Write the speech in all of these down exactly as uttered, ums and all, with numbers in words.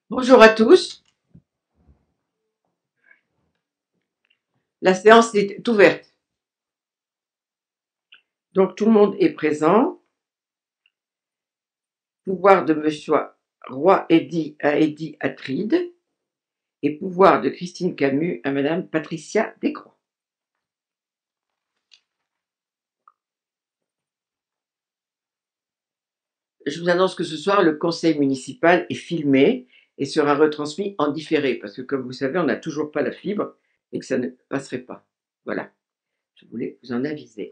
Bonjour à tous, la séance est ouverte. Donc tout le monde est présent. Pouvoir de Monsieur Roy Eddy à Eddy Atride et pouvoir de Christine Camus à Madame Patricia Descroix. Je vous annonce que ce soir, le conseil municipal est filmé et sera retransmis en différé parce que comme vous savez, on n'a toujours pas la fibre et que ça ne passerait pas. Voilà, je voulais vous en aviser.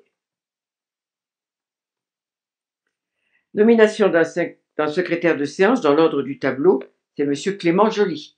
Nomination d'un secrétaire de séance dans l'ordre du tableau, c'est Monsieur Clément Joly.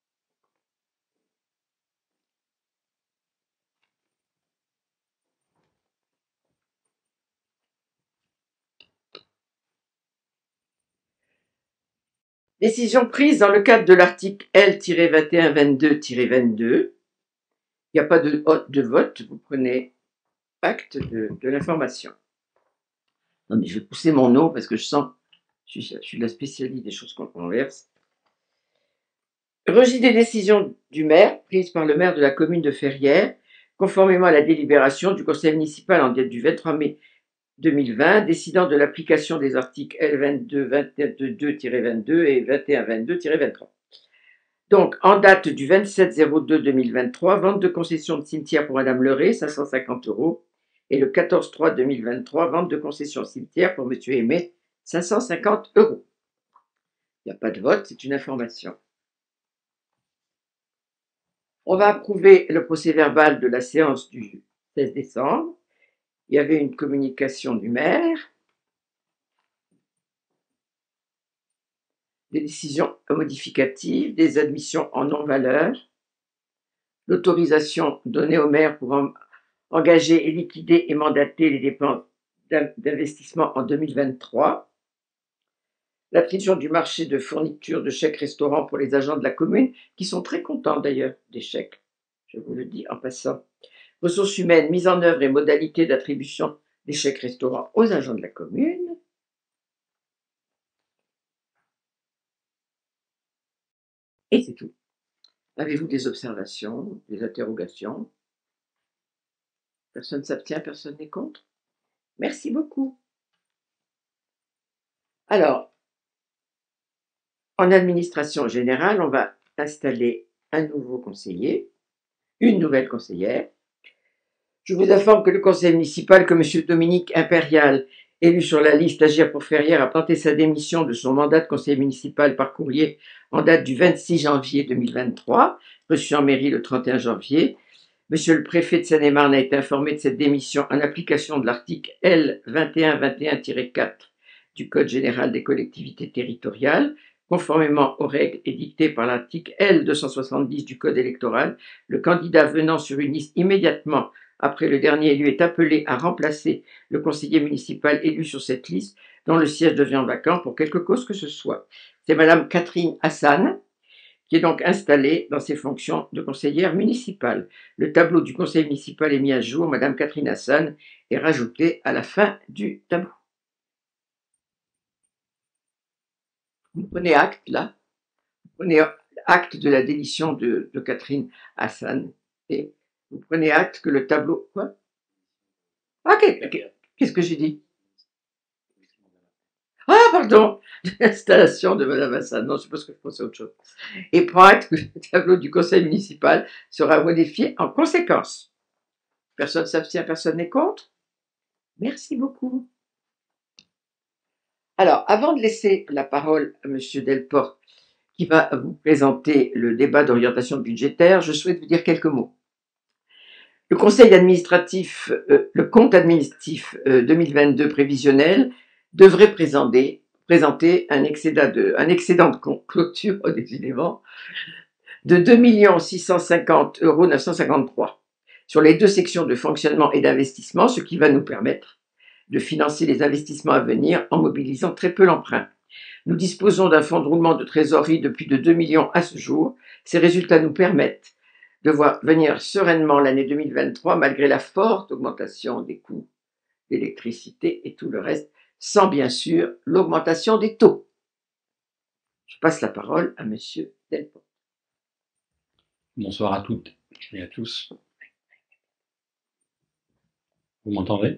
Décision prise dans le cadre de l'article L vingt et un vingt-deux vingt-deux. Il n'y a pas de, de vote, vous prenez acte de, de l'information. Non mais je vais pousser mon eau parce que je sens, je suis, je suis la spécialiste des choses qu'on renverse. Rejet des décisions du maire, prises par le maire de la commune de Ferrières, conformément à la délibération du conseil municipal en date du vingt-trois mai deux mille vingt, décidant de l'application des articles L vingt-deux vingt-deux vingt-deux et vingt et un vingt-deux vingt-trois. Donc, en date du vingt-sept zéro deux deux mille vingt-trois, vente de concession de cimetière pour Madame Leray, cinq cent cinquante euros. Et le quatorze trois deux mille vingt-trois, vente de concession cimetière pour Monsieur Aimé, cinq cent cinquante euros. Il n'y a pas de vote, c'est une information. On va approuver le procès verbal de la séance du seize décembre. Il y avait une communication du maire. Des décisions modificatives, des admissions en non-valeur, l'autorisation donnée au maire pour en engager et liquider et mandater les dépenses d'investissement en deux mille vingt-trois, l'attribution du marché de fourniture de chèques restaurants pour les agents de la commune, qui sont très contents d'ailleurs des chèques, je vous le dis en passant. Ressources humaines, mise en œuvre et modalités d'attribution des chèques restaurants aux agents de la commune. Et c'est tout. Avez-vous des observations, des interrogations? Personne ne s'abstient, personne n'est contre? Merci beaucoup. Alors, en administration générale, on va installer un nouveau conseiller, une nouvelle conseillère. Je vous informe que le conseil municipal, que M. Dominique Impérial, élu sur la liste Agir pour Ferrières, a planté sa démission de son mandat de conseiller municipal par courrier en date du vingt-six janvier deux mille vingt-trois, reçu en mairie le trente et un janvier. Monsieur le préfet de Seine-et-Marne a été informé de cette démission en application de l'article L vingt et un vingt et un tiret quatre du Code général des collectivités territoriales. Conformément aux règles édictées par l'article L deux cent soixante-dix du Code électoral, le candidat venant sur une liste immédiatement après le dernier élu est appelé à remplacer le conseiller municipal élu sur cette liste dont le siège devient vacant pour quelque cause que ce soit. C'est Madame Catherine Hassan qui est donc installée dans ses fonctions de conseillère municipale. Le tableau du conseil municipal est mis à jour. Madame Catherine Hassan est rajoutée à la fin du tableau. Vous prenez acte, là, vous prenez acte de la démission de, de Catherine Hassan et vous prenez acte que le tableau... Quoi? Ok, ok. Qu'est-ce que j'ai dit? Ah, pardon, l'installation de Madame Hassan. Non, je suppose que je pensais à autre chose. Et prend acte que le tableau du conseil municipal sera modifié en conséquence. Personne ne s'abstient, personne n'est contre? Merci beaucoup. Alors, avant de laisser la parole à Monsieur Delporte, qui va vous présenter le débat d'orientation budgétaire, je souhaite vous dire quelques mots. Le conseil administratif, euh, le compte administratif euh, deux mille vingt-deux prévisionnel devrait présenter, présenter un excédent de, un excédent de clôture, décidément, de deux millions six cent cinquante euros neuf cent cinquante-trois sur les deux sections de fonctionnement et d'investissement, ce qui va nous permettre de financer les investissements à venir en mobilisant très peu l'emprunt. Nous disposons d'un fonds de roulement de trésorerie de plus de deux millions à ce jour. Ces résultats nous permettent de voir venir sereinement l'année deux mille vingt-trois malgré la forte augmentation des coûts d'électricité et tout le reste, sans bien sûr l'augmentation des taux. Je passe la parole à Monsieur Delport. Bonsoir à toutes et à tous. Vous m'entendez?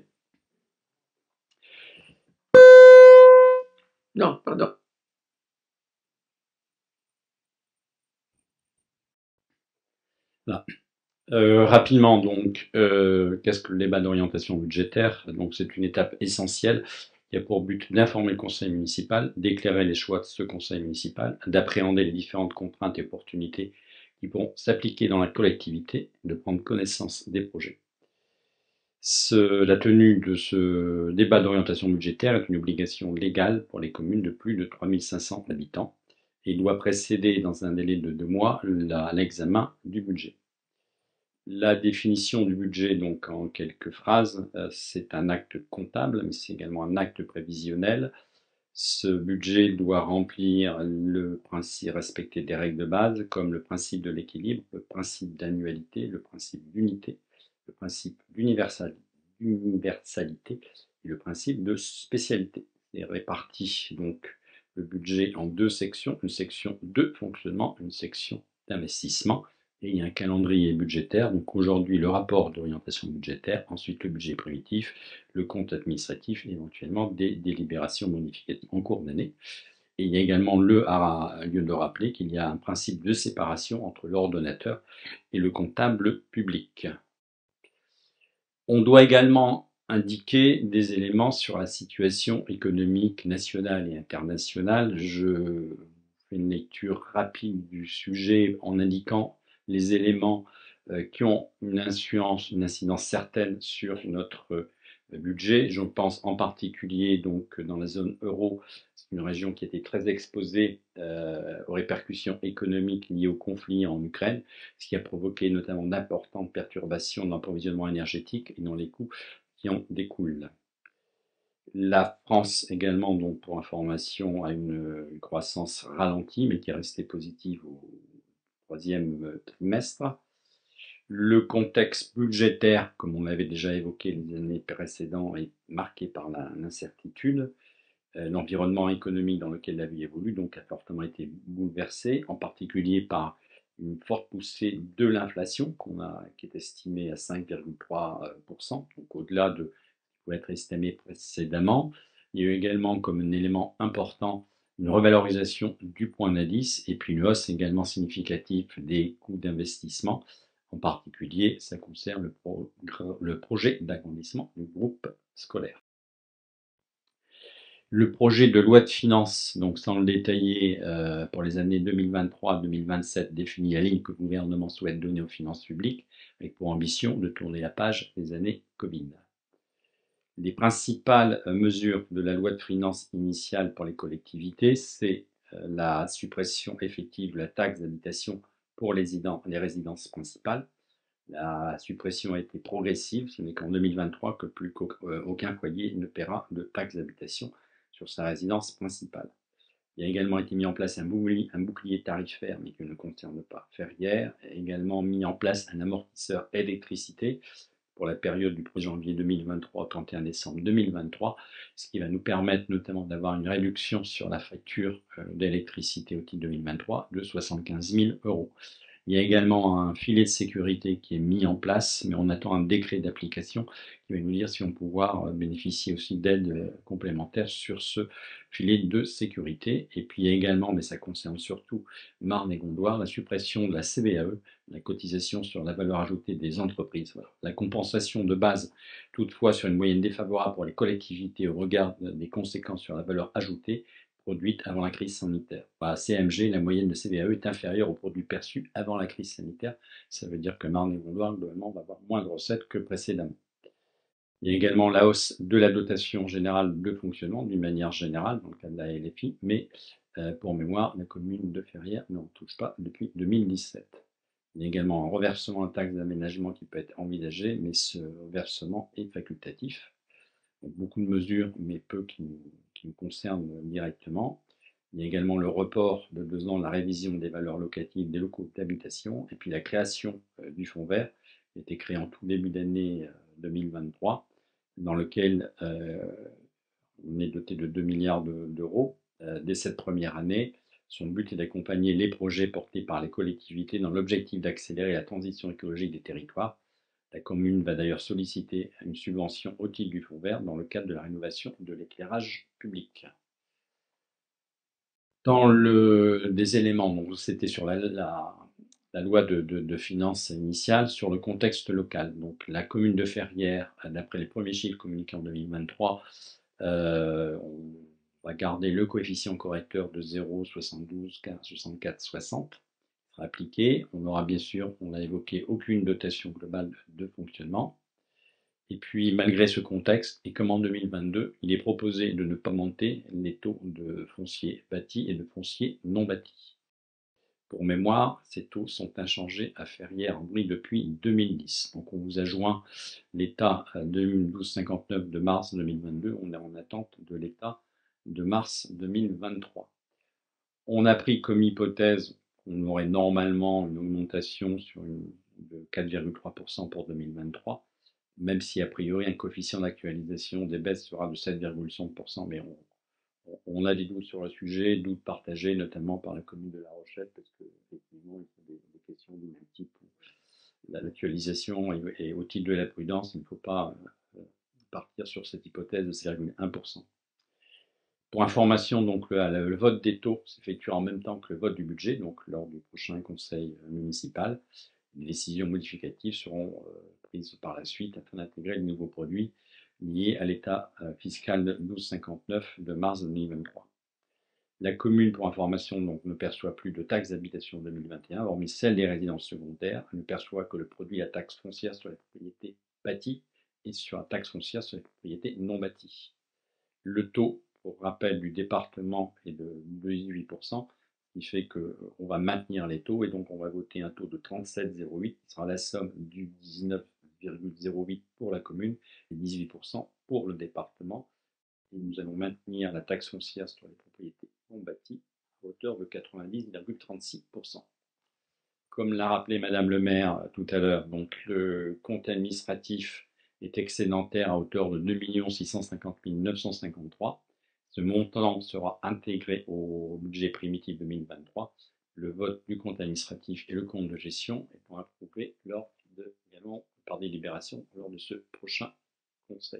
Non, pardon. Là. Euh, rapidement, donc, euh, qu'est-ce que le débat d'orientation budgétaire? Donc, c'est une étape essentielle qui a pour but d'informer le conseil municipal, d'éclairer les choix de ce conseil municipal, d'appréhender les différentes contraintes et opportunités qui pourront s'appliquer dans la collectivité, de prendre connaissance des projets. Ce, la tenue de ce débat d'orientation budgétaire est une obligation légale pour les communes de plus de trois mille cinq cents habitants et doit précéder dans un délai de deux mois l'examen du budget. La définition du budget, donc en quelques phrases, euh, c'est un acte comptable, mais c'est également un acte prévisionnel. Ce budget doit remplir le principe, respecter des règles de base, comme le principe de l'équilibre, le principe d'annualité, le principe d'unité, le principe d'universalité et le principe de spécialité. C'est réparti donc le budget en deux sections, une section de fonctionnement, une section d'investissement. Et il y a un calendrier budgétaire, donc aujourd'hui le rapport d'orientation budgétaire, ensuite le budget primitif, le compte administratif et éventuellement des délibérations modificatives en cours d'année. Et il y a également le, lieu de rappeler qu'il y a un principe de séparation entre l'ordonnateur et le comptable public. On doit également indiquer des éléments sur la situation économique nationale et internationale. Je fais une lecture rapide du sujet en indiquant les éléments qui ont une influence, une incidence certaine sur notre budget. Je pense en particulier donc dans la zone euro, c'est une région qui a été très exposée euh, aux répercussions économiques liées au conflit en Ukraine, ce qui a provoqué notamment d'importantes perturbations dans l'approvisionnement énergétique et dans les coûts qui en découlent. La France également, donc pour information, a une, une croissance ralentie, mais qui est restée positive au troisième trimestre. Le contexte budgétaire, comme on l'avait déjà évoqué les années précédentes, est marqué par l'incertitude. Euh, L'environnement économique dans lequel la vie évolue donc a fortement été bouleversé, en particulier par une forte poussée de l'inflation qu'on a, qui est estimée à cinq virgule trois pour cent, donc au-delà de ce qui pouvait être estimé précédemment. Il y a eu également comme un élément important une revalorisation du point d'indice et puis une hausse également significative des coûts d'investissement. En particulier, ça concerne le, pro, le projet d'agrandissement du groupe scolaire. Le projet de loi de finances, donc sans le détailler, euh, pour les années deux mille vingt-trois à deux mille vingt-sept, définit la ligne que le gouvernement souhaite donner aux finances publiques, avec pour ambition de tourner la page des années Covid. Les principales mesures de la loi de finances initiale pour les collectivités, c'est euh, la suppression effective de la taxe d'habitation pour les, les résidences principales. La suppression a été progressive, ce n'est qu'en deux mille vingt-trois que plus qu'aucun foyer ne paiera de taxe d'habitation sur sa résidence principale. Il a également été mis en place un bouclier, un bouclier tarifaire, mais qui ne concerne pas Ferrières. Il a également mis en place un amortisseur électricité pour la période du premier janvier deux mille vingt-trois au trente et un décembre deux mille vingt-trois, ce qui va nous permettre notamment d'avoir une réduction sur la facture d'électricité au titre deux mille vingt-trois de soixante-quinze mille euros. Il y a également un filet de sécurité qui est mis en place, mais on attend un décret d'application qui va nous dire si on peut pouvoir bénéficier aussi d'aides complémentaires sur ce filet de sécurité. Et puis il y a également, mais ça concerne surtout Marne et Gondoire, la suppression de la C V A E, la cotisation sur la valeur ajoutée des entreprises. Voilà. La compensation de base, toutefois, sur une moyenne défavorable pour les collectivités au regard des conséquences sur la valeur ajoutée, produite avant la crise sanitaire. À C M G, la moyenne de C V A E est inférieure aux produits perçus avant la crise sanitaire. Ça veut dire que Marne et Gondoire, globalement, va avoir moins de recettes que précédemment. Il y a également la hausse de la dotation générale de fonctionnement, d'une manière générale, dans le cas de la L F I, mais euh, pour mémoire, la commune de Ferrières n'en touche pas depuis deux mille dix-sept. Il y a également un reversement de taxe d'aménagement qui peut être envisagé, mais ce reversement est facultatif. Donc, beaucoup de mesures, mais peu qui nous, qui nous concernent directement. Il y a également le report de deux ans de la révision des valeurs locatives des locaux d'habitation, et puis la création euh, du fonds vert, qui a été créé en tout début d'année euh, deux mille vingt-trois, dans lequel euh, on est doté de deux milliards d'euros euh, dès cette première année Son but est d'accompagner les projets portés par les collectivités dans l'objectif d'accélérer la transition écologique des territoires. La commune va d'ailleurs solliciter une subvention au titre du Fonds vert dans le cadre de la rénovation de l'éclairage public. Dans le, des éléments, donc c'était sur la, la, la loi de, de, de finances initiale, sur le contexte local. Donc la commune de Ferrières, d'après les premiers chiffres communiqués en deux mille vingt-trois, euh, on va garder le coefficient correcteur de zéro virgule soixante-douze, soixante-quatre, soixante sera appliqué. On n'aura bien sûr, on l'a évoqué, aucune dotation globale de fonctionnement. Et puis, malgré ce contexte, et comme en deux mille vingt-deux, il est proposé de ne pas monter les taux de foncier bâti et de foncier non bâti. Pour mémoire, ces taux sont inchangés à Ferrières-en-Brie depuis deux mille dix. Donc, on vous a joint l'état deux mille douze cinquante-neuf de mars deux mille vingt-deux. On est en attente de l'état de mars deux mille vingt-trois. On a pris comme hypothèse qu'on aurait normalement une augmentation sur une, de quatre virgule trois pour cent pour deux mille vingt-trois. Même si a priori un coefficient d'actualisation des baisses sera de sept virgule cinq pour cent, mais on, on, a des doutes sur le sujet, doutes partagés notamment par la commune de La Rochelle, parce que effectivement, il y a des, des questions du même type. L'actualisation et, et au titre de la prudence, il ne faut pas euh, partir sur cette hypothèse de sept virgule un pour cent. Pour information, donc le, le vote des taux s'effectuera en même temps que le vote du budget, donc lors du prochain conseil municipal. Les décisions modificatives seront euh, prises par la suite afin d'intégrer les nouveaux produits liés à l'état euh, fiscal douze cinquante-neuf de mars deux mille vingt-trois. La commune, pour information, donc, ne perçoit plus de taxes d'habitation en deux mille vingt et un, hormis celle des résidences secondaires. Elle ne perçoit que le produit à taxe foncière sur les propriétés bâties et sur la taxe foncière sur les propriétés non bâties. Le taux, pour rappel, du département est de dix-huit pour cent, ce qui fait qu'on va maintenir les taux et donc on va voter un taux de trente-sept virgule zéro huit qui sera la somme du dix-neuf virgule zéro huit pour la commune et dix-huit pour cent pour le département. Et nous allons maintenir la taxe foncière sur les propriétés non bâties à hauteur de quatre-vingt-dix virgule trente-six pour cent. Comme l'a rappelé Madame le maire tout à l'heure, donc le compte administratif est excédentaire à hauteur de deux millions six cent cinquante mille neuf cent cinquante-trois. Ce montant sera intégré au budget primitif deux mille vingt-trois. Le vote du compte administratif et le compte de gestion étant approuvés lors de, également par délibération lors de ce prochain conseil.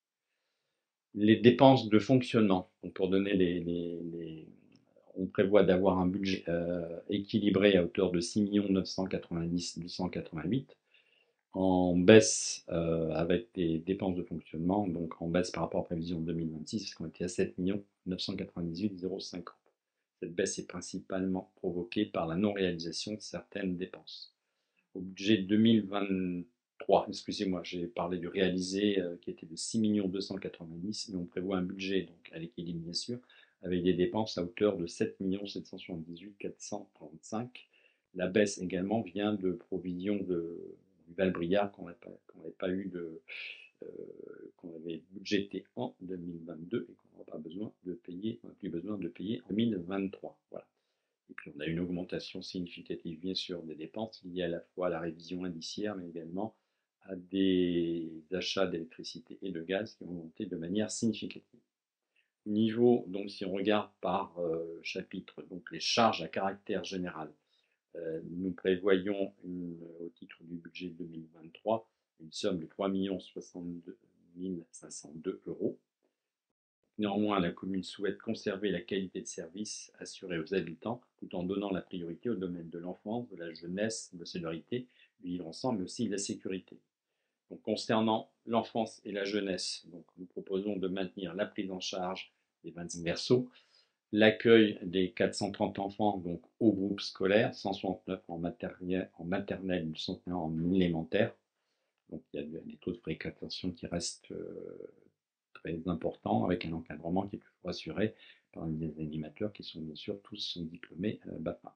Les dépenses de fonctionnement, donc pour donner les, les, les on prévoit d'avoir un budget euh, équilibré à hauteur de six millions neuf cent quatre-vingt-dix mille deux cent quatre-vingt-huit, en baisse euh, avec des dépenses de fonctionnement, donc en baisse par rapport à la prévision deux mille vingt-six, puisqu'on était à sept millions neuf cent quatre-vingt-dix-huit mille cinquante. Cette baisse est principalement provoquée par la non-réalisation de certaines dépenses. Au budget deux mille vingt-trois, excusez-moi, j'ai parlé du réalisé euh, qui était de six millions deux cent quatre-vingt-dix, mais on prévoit un budget, donc à l'équilibre bien sûr, avec des dépenses à hauteur de sept millions sept cent soixante-dix-huit mille quatre cent trente-cinq. La baisse également vient de provisions de Val-Briard qu'on n'avait pas, qu'on pas eu de, euh, qu'on avait budgété en deux mille vingt-deux et qu'on n'aura pas besoin de payer, on n'a plus besoin de payer en deux mille vingt-trois. Voilà. Et puis on a une augmentation significative bien sûr des dépenses liées à la fois à la révision indiciaire, mais également à des achats d'électricité et de gaz qui ont augmenté de manière significative. Niveau, donc si on regarde par euh, chapitre, donc les charges à caractère général, euh, nous prévoyons une, au titre du budget deux mille vingt-trois une somme de trois millions soixante-deux mille cinq cent deux euros. Néanmoins, la commune souhaite conserver la qualité de service assurée aux habitants tout en donnant la priorité au domaine de l'enfance, de la jeunesse, de la solidarité, du vivre ensemble, mais aussi de la sécurité. Donc, concernant l'enfance et la jeunesse, donc, nous proposons de maintenir la prise en charge des vingt-cinq berceaux, l'accueil des quatre cent trente enfants donc, au groupe scolaire, cent soixante-neuf en maternelle, en maternelle, cent un en élémentaire. Donc il y a des taux de fréquentation qui restent euh, très importants, avec un encadrement qui est toujours assuré par des animateurs qui sont bien sûr tous diplômés euh, B A F A.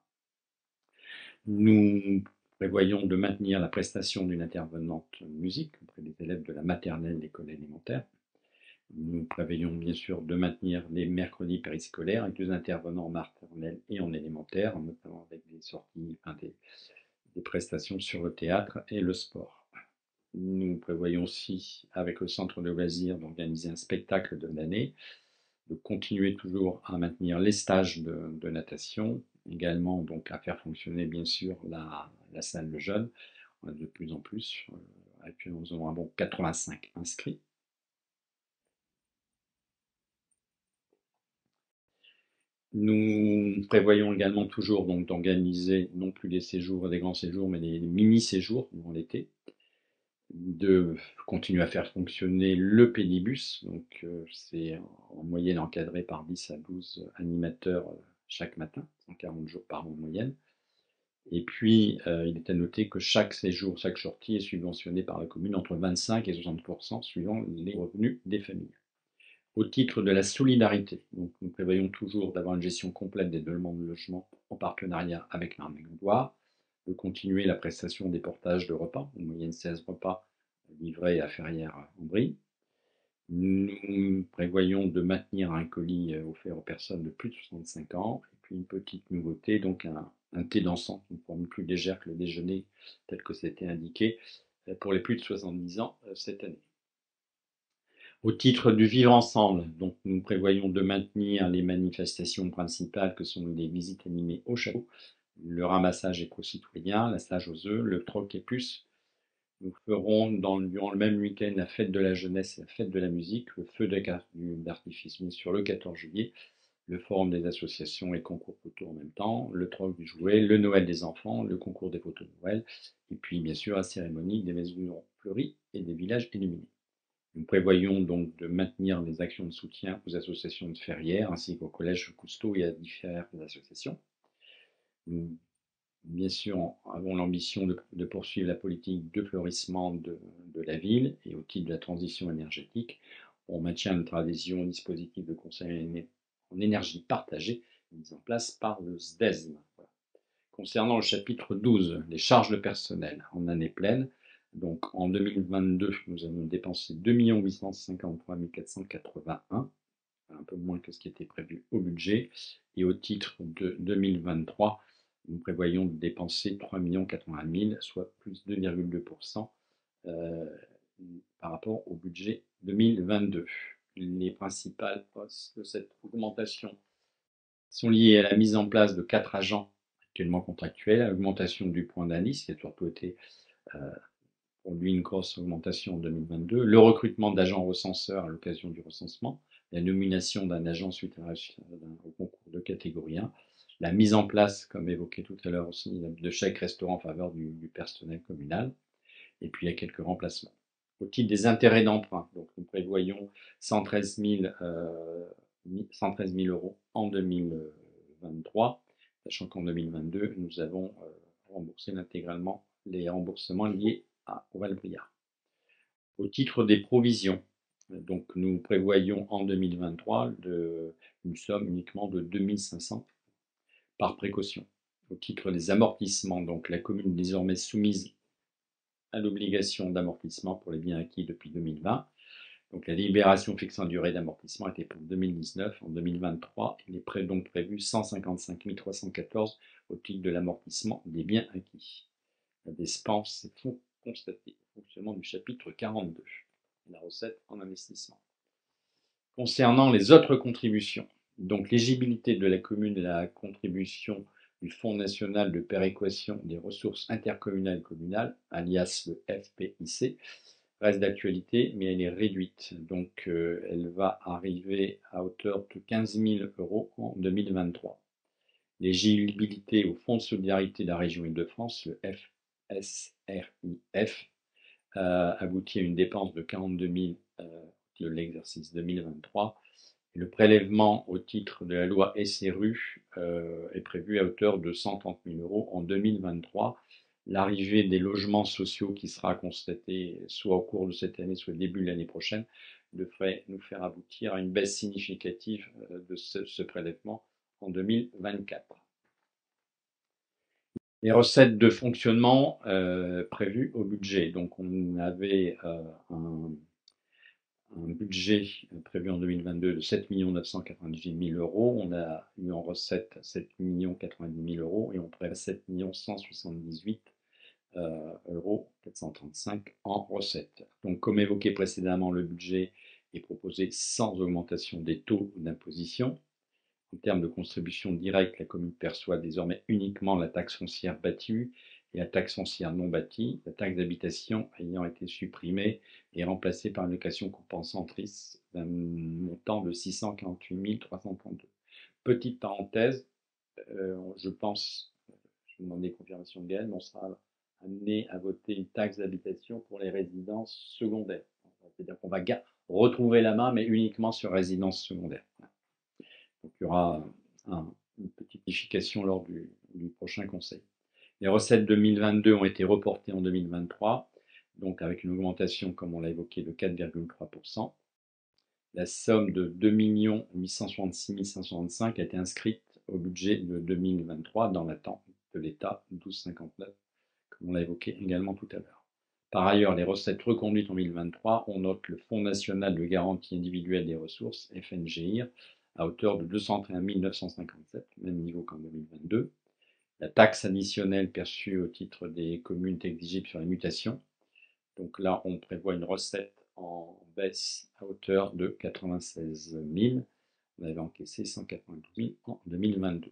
Nous prévoyons de maintenir la prestation d'une intervenante musique auprès des élèves de la maternelle de l'école élémentaire. Nous prévoyons bien sûr de maintenir les mercredis périscolaires avec deux intervenants en maternelle et en élémentaire, notamment avec des sorties, enfin des, des prestations sur le théâtre et le sport. Nous prévoyons aussi, avec le centre de loisirs, d'organiser un spectacle de l'année de continuer toujours à maintenir les stages de, de natation, également donc à faire fonctionner bien sûr la, la salle de jeunes. On a de plus en plus, euh, actuellement nous avons un bon quatre-vingt-cinq inscrits. Nous prévoyons également toujours donc d'organiser non plus des séjours, des grands séjours, mais des mini-séjours durant l'été, de continuer à faire fonctionner le pédibus, donc euh, c'est en moyenne encadré par dix à douze animateurs euh, chaque matin, cent quarante jours par an en moyenne. Et puis, euh, il est à noter que chaque séjour, chaque sortie est subventionné par la commune entre vingt-cinq et soixante pour cent suivant les revenus des familles. Au titre de la solidarité, donc nous prévoyons toujours d'avoir une gestion complète des demandes de logement en partenariat avec l'Armée-Gondoire, de continuer la prestation des portages de repas, en moyenne seize repas livrés à Ferrières-en-Brie. Nous prévoyons de maintenir un colis offert aux personnes de plus de soixante-cinq ans, et puis une petite nouveauté, donc un, un thé dansant, une forme plus légère que le déjeuner, tel que c'était indiqué, pour les plus de soixante-dix ans cette année. Au titre du vivre ensemble, donc nous prévoyons de maintenir les manifestations principales que sont les visites animées au château, le ramassage éco-citoyen, la stage aux œufs, le troc et plus. Nous ferons dans, durant le même week-end la fête de la jeunesse et la fête de la musique, le feu d'artifice mis sur le quatorze juillet, le forum des associations et concours photo en même temps, le troc du jouet, le Noël des enfants, le concours des photos de Noël, et puis bien sûr la cérémonie des maisons fleuries et des villages illuminés. Nous prévoyons donc de maintenir les actions de soutien aux associations de Ferrières ainsi qu'au collège Cousteau et à différentes associations. Nous, bien sûr, avons l'ambition de, de poursuivre la politique de fleurissement de, de la ville et au titre de la transition énergétique, on maintient notre adhésion au dispositif de conseil en énergie partagée mis en place par le S D E S M. Voilà. Concernant le chapitre douze, les charges de personnel en année pleine, donc en deux mille vingt-deux, nous avons dépensé deux millions huit cent cinquante-trois mille quatre cent quatre-vingt-un, un peu moins que ce qui était prévu au budget. Et au titre de deux mille vingt-trois, nous prévoyons de dépenser trois millions quatre-vingt mille, soit plus de deux virgule deux pour cent euh, par rapport au budget deux mille vingt-deux. Les principales hausses de cette augmentation sont liées à la mise en place de quatre agents actuellement contractuels, à l'augmentation du point d'indice, qui a surtout été euh, pour lui une grosse augmentation en deux mille vingt-deux, le recrutement d'agents recenseurs à l'occasion du recensement, la nomination d'un agent suite à, au concours de catégorie un, la mise en place, comme évoqué tout à l'heure aussi, de chèques restaurants en faveur du, du personnel communal, et puis il y a quelques remplacements. Au titre des intérêts d'emprunt, donc nous prévoyons cent treize mille euros en deux mille vingt-trois, sachant qu'en deux mille vingt-deux, nous avons remboursé intégralement les remboursements liés à, au Val-Briard. Au titre des provisions, donc nous prévoyons en deux mille vingt-trois de, une somme uniquement de deux mille cinq cents par précaution. Au titre des amortissements, donc la commune est désormais soumise à l'obligation d'amortissement pour les biens acquis depuis deux mille vingt. Donc la libération fixant la durée d'amortissement était pour deux mille dix-neuf. En deux mille vingt-trois, il est donc prévu cent cinquante-cinq mille trois cent quatorze au titre de l'amortissement des biens acquis. La dépense est constatée au fonctionnement du chapitre quarante-deux, la recette en investissement. Concernant les autres contributions, donc l'éligibilité de la commune à la contribution du Fonds national de péréquation des ressources intercommunales et communales, alias le F P I C, reste d'actualité, mais elle est réduite. Donc euh, elle va arriver à hauteur de quinze mille euros en deux mille vingt-trois. L'éligibilité au Fonds de solidarité de la région Île-de-France, le F S R I F, euh, aboutit à une dépense de quarante-deux mille euh, de l'exercice deux mille vingt-trois. Et le prélèvement au titre de la loi S R U euh, est prévu à hauteur de cent trente mille euros en deux mille vingt-trois. L'arrivée des logements sociaux qui sera constatée soit au cours de cette année, soit au début de l'année prochaine, devrait nous faire aboutir à une baisse significative de ce, ce prélèvement en deux mille vingt-quatre. Les recettes de fonctionnement euh, prévues au budget. Donc on avait euh, un, un budget prévu en deux mille vingt-deux de sept millions neuf cent quatre-vingt-dix-huit mille euros. On a eu en recette sept millions quatre-vingt-dix mille euros et on prévoit sept millions cent soixante-dix-huit euh, euros quatre cent trente-cinq en recettes. Donc comme évoqué précédemment, le budget est proposé sans augmentation des taux d'imposition. En termes de contribution directe, la commune perçoit désormais uniquement la taxe foncière bâtie et la taxe foncière non bâtie, la taxe d'habitation ayant été supprimée et remplacée par une location compensatrice d'un montant de six cent quarante-huit mille trois cent trente-deux. Petite parenthèse, euh, je pense, je vais demander confirmation de Gaël, mais on sera amené à voter une taxe d'habitation pour les résidences secondaires. C'est-à-dire qu'on va retrouver la main, mais uniquement sur résidences secondaires. Donc il y aura un, une petite modification lors du, du prochain conseil. Les recettes deux mille vingt-deux ont été reportées en deux mille vingt-trois, donc avec une augmentation, comme on l'a évoqué, de quatre virgule trois pour cent. La somme de deux millions huit cent soixante-six mille cinq cent vingt-cinq a été inscrite au budget de deux mille vingt-trois dans l'attente de l'État douze virgule cinquante-neuf, comme on l'a évoqué également tout à l'heure. Par ailleurs, les recettes reconduites en deux mille vingt-trois, on note le Fonds national de garantie individuelle des ressources, F N G I R, à hauteur de deux cent treize mille neuf cent cinquante-sept, même niveau qu'en deux mille vingt-deux. La taxe additionnelle perçue au titre des communes est exigible sur les mutations. Donc là, on prévoit une recette en baisse à hauteur de quatre-vingt-seize mille. On avait encaissé cent quatre-vingt-douze mille en deux mille vingt-deux.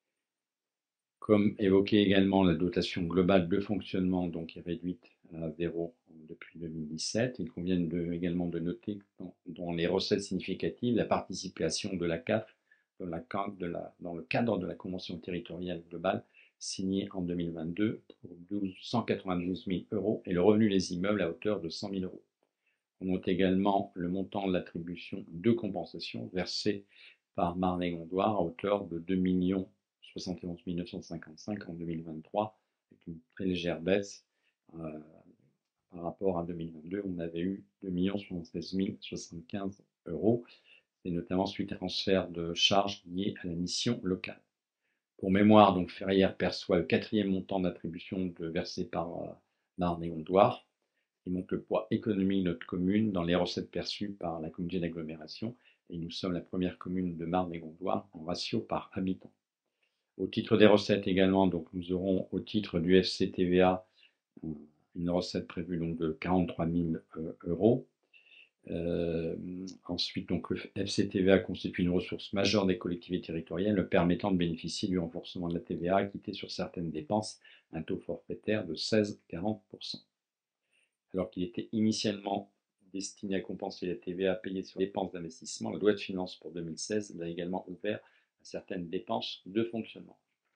Comme évoqué également, la dotation globale de fonctionnement donc, est réduite à zéro depuis deux mille dix-sept. Il convient de, également de noter que dans, dans les recettes significatives, la participation de la C A F dans, la, de la, dans le cadre de la Convention territoriale globale signée en deux mille vingt-deux pour cent quatre-vingt-douze mille euros et le revenu des immeubles à hauteur de cent mille euros. On note également le montant de l'attribution de compensation versée par Marne-et-Gondoire à hauteur de deux millions soixante et onze mille neuf cent cinquante-cinq en deux mille vingt-trois, avec une très légère baisse euh, par rapport à deux mille vingt-deux. On avait eu deux millions soixante-seize mille soixante-quinze euros, et notamment suite à un transfert de charges liées à la mission locale. Pour mémoire, donc Ferrières perçoit le quatrième montant d'attribution versé par euh, Marne-et-Gondoire, qui montre le poids économique de notre commune dans les recettes perçues par la communauté d'agglomération, et nous sommes la première commune de Marne-et-Gondoire en ratio par habitant. Au titre des recettes également, donc nous aurons au titre du F C T V A une recette prévue donc de quarante-trois mille euros. Euh, ensuite, donc, le F C T V A constitue une ressource majeure des collectivités territoriales permettant de bénéficier du renforcement de la T V A acquittée sur certaines dépenses, un taux forfaitaire de seize virgule quarante pour cent. Alors qu'il était initialement destiné à compenser la T V A payée sur les dépenses d'investissement, la loi de finances pour deux mille seize l'a également ouvert à certaines dépenses de fonctionnement.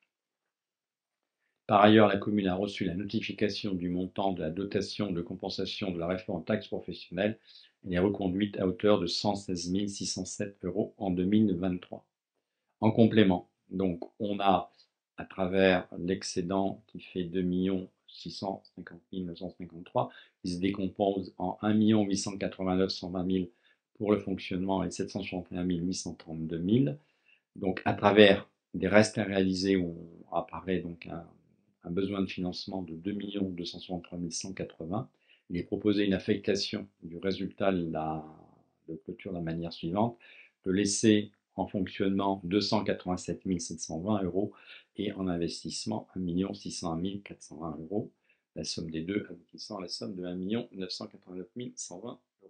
Par ailleurs, la commune a reçu la notification du montant de la dotation de compensation de la réforme taxe professionnelle. Elle est reconduite à hauteur de cent seize mille six cent sept euros en deux mille vingt-trois. En complément, donc, on a, à travers l'excédent qui fait deux millions six cent cinquante mille neuf cent cinquante-trois, qui se décompose en un million huit cent quatre-vingt-neuf cent vingt mille pour le fonctionnement et sept cent soixante et un mille huit cent trente-deux mille. Donc, à travers des restes à réaliser où apparaît donc un un besoin de financement de deux millions deux cent soixante-trois mille cent quatre-vingts. Il est proposé une affectation du résultat de, la, de clôture de la manière suivante, de laisser en fonctionnement deux cent quatre-vingt-sept mille sept cent vingt euros et en investissement un million six cent un mille quatre cent vingt euros, la somme des deux aboutissant à la somme de un million neuf cent quatre-vingt-neuf mille cent vingt euros.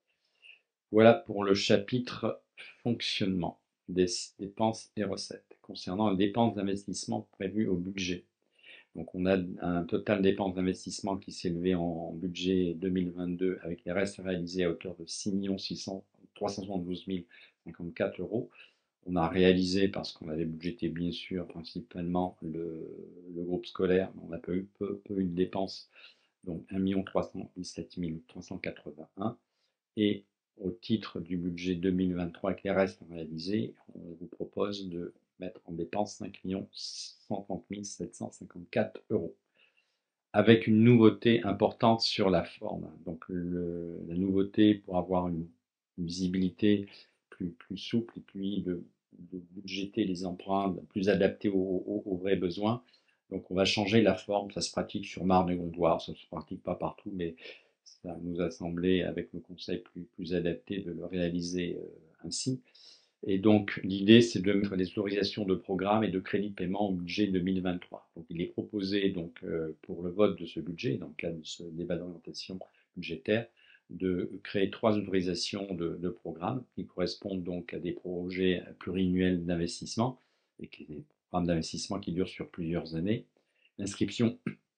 Voilà pour le chapitre fonctionnement des dépenses et recettes. Concernant les dépenses d'investissement prévues au budget, donc on a un total dépenses d'investissement qui s'est élevé en budget deux mille vingt-deux avec les restes réalisés à hauteur de six millions trois cent soixante-douze mille cinquante-quatre euros. On a réalisé, parce qu'on avait budgété bien sûr principalement le, le groupe scolaire, mais on a peu, peu, peu eu de dépenses, donc un million trois cent dix-sept mille trois cent quatre-vingt-un. Et au titre du budget deux mille vingt-trois avec les restes réalisés, on vous propose de mettre en dépense cinq millions cent trente mille sept cent cinquante-quatre euros. Avec une nouveauté importante sur la forme. Donc le, la nouveauté pour avoir une, une visibilité plus, plus souple et puis de, de budgéter les emprunts plus adaptés aux, aux, aux vrais besoins. Donc on va changer la forme, ça se pratique sur Marne-et-Gondoire, ça ne se pratique pas partout, mais ça nous a semblé, avec le conseil plus, plus adapté, de le réaliser euh, ainsi. Et donc, l'idée, c'est de mettre les autorisations de programme et de crédit de paiement au budget deux mille vingt-trois. Donc, il est proposé, donc, euh, pour le vote de ce budget, dans le cadre de ce débat d'orientation budgétaire, de créer trois autorisations de, de programmes qui correspondent donc à des projets pluriannuels d'investissement et qui des programmes d'investissement qui durent sur plusieurs années. L'inscription,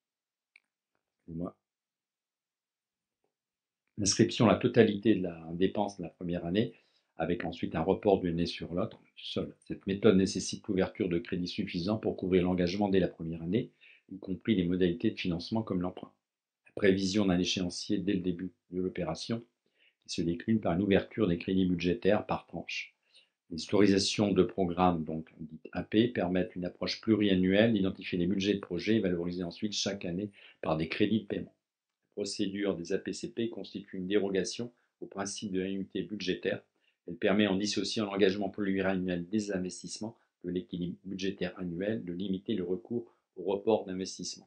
l'inscription, la totalité de la dépense de la première année, avec ensuite un report d'une année sur l'autre seul. Cette méthode nécessite l'ouverture de crédits suffisants pour couvrir l'engagement dès la première année, y compris les modalités de financement comme l'emprunt. La prévision d'un échéancier dès le début de l'opération, qui se décline par une ouverture des crédits budgétaires par tranche. Les autorisations de programme, donc dites A P, permettent une approche pluriannuelle d'identifier les budgets de projet et valoriser ensuite chaque année par des crédits de paiement. La procédure des A P C P constitue une dérogation au principe de l'annuité budgétaire. Elle permet, en dissociant l'engagement pluriannuel des investissements de l'équilibre budgétaire annuel, de limiter le recours au report d'investissement.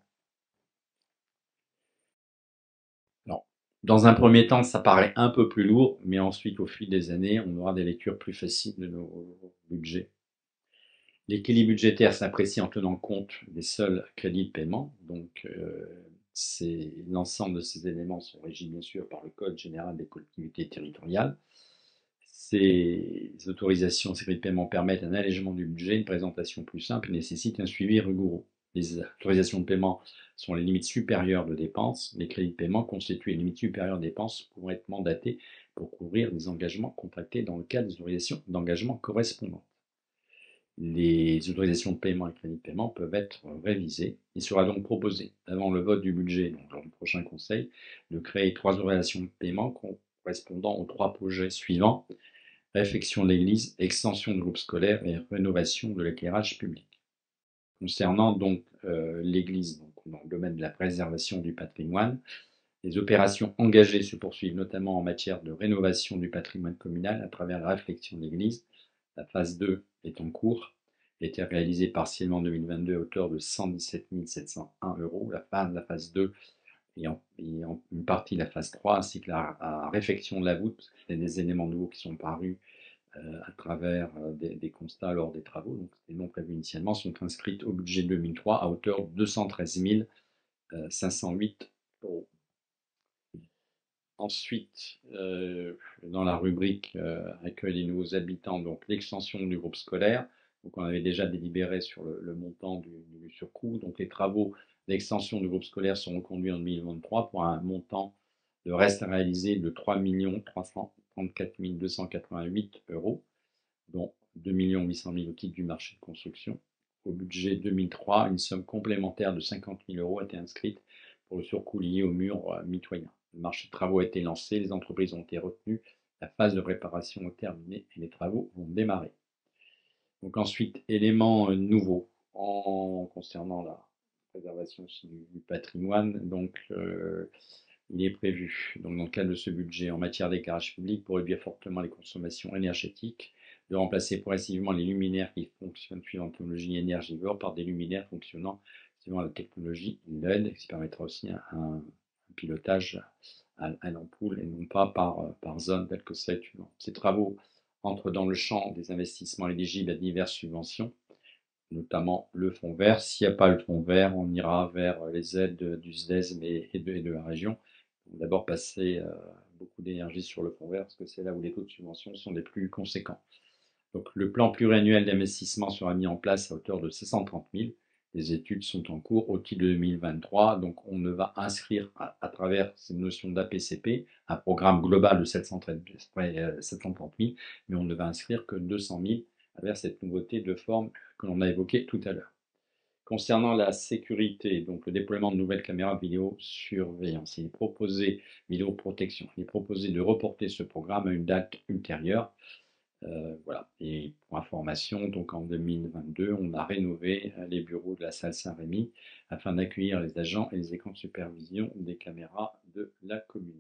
Dans un premier temps, ça paraît un peu plus lourd, mais ensuite, au fil des années, on aura des lectures plus faciles de nos budgets. L'équilibre budgétaire s'apprécie en tenant compte des seuls crédits de paiement. Donc, euh, l'ensemble de ces éléments sont régis, bien sûr, par le Code général des collectivités territoriales. Ces autorisations, ces crédits de paiement permettent un allègement du budget, une présentation plus simple et nécessitent un suivi rigoureux. Les autorisations de paiement sont les limites supérieures de dépenses. Les crédits de paiement constituent les limites supérieures de dépenses pouvant être mandatés pour couvrir des engagements contractés dans le cadre des autorisations d'engagement correspondantes. Les autorisations de paiement et crédits de paiement peuvent être révisées. Il sera donc proposé, avant le vote du budget, donc lors du prochain conseil, de créer trois autorisations de paiement correspondant aux trois projets suivants: réfection de l'église, extension du groupe scolaire et rénovation de l'éclairage public. Concernant donc euh, l'église, donc dans le domaine de la préservation du patrimoine, les opérations engagées se poursuivent notamment en matière de rénovation du patrimoine communal à travers la réfection de l'église. La phase deux est en cours, a été réalisée partiellement en deux mille vingt-deux à hauteur de cent dix-sept mille sept cent un euros. La phase, la phase deux et en, et en une partie la phase trois, ainsi que la, la réfection de la voûte, parce qu'il y a des éléments nouveaux qui sont parus euh, à travers euh, des, des constats lors des travaux, donc les non prévus initialement, sont inscrites au budget deux mille trois à hauteur de deux cent treize mille cinq cent huit euros. Ensuite, euh, dans la rubrique euh, accueil des nouveaux habitants, donc l'extension du groupe scolaire. Donc on avait déjà délibéré sur le, le montant du, du surcoût. Donc les travaux d'extension du groupe scolaire seront conduits en deux mille vingt-trois pour un montant de reste à réaliser de trois millions trois cent trente-quatre mille deux cent quatre-vingt-huit euros, dont deux millions huit cent mille au titre du marché de construction. Au budget deux mille trois, une somme complémentaire de cinquante mille euros a été inscrite pour le surcoût lié au mur euh, mitoyen. Le marché de travaux a été lancé, les entreprises ont été retenues, la phase de réparation est terminée et les travaux vont démarrer. Donc ensuite, éléments euh, nouveaux en concernant la préservation aussi du, du patrimoine. Donc euh, il est prévu, donc dans le cadre de ce budget, en matière d'éclairage public, pour réduire fortement les consommations énergétiques, de remplacer progressivement les luminaires qui fonctionnent suivant la technologie énergivore par des luminaires fonctionnant suivant la technologie L E D, qui permettra aussi un, un pilotage à, à l'ampoule et non pas par, par zone tel que c'est actuellement. Ces travaux entrent dans le champ des investissements éligibles à diverses subventions, notamment le fonds vert. S'il n'y a pas le fonds vert, on ira vers les aides du S D E S et, et, de, et de la région. On va d'abord passer euh, beaucoup d'énergie sur le fonds vert parce que c'est là où les taux de subvention sont les plus conséquents. Donc, le plan pluriannuel d'investissement sera mis en place à hauteur de sept cent trente mille. Les études sont en cours au titre de deux mille vingt-trois. Donc, on ne va inscrire à, à travers cette notion d'A P C P un programme global de sept cent trente mille, mais on ne va inscrire que deux cent mille à travers cette nouveauté de forme que l'on a évoquée tout à l'heure. Concernant la sécurité, donc le déploiement de nouvelles caméras de vidéosurveillance, il est proposé, vidéoprotection, il est proposé de reporter ce programme à une date ultérieure. Euh, voilà. Et pour information, donc en deux mille vingt-deux, on a rénové les bureaux de la salle Saint-Rémy afin d'accueillir les agents et les écrans de supervision des caméras de la commune.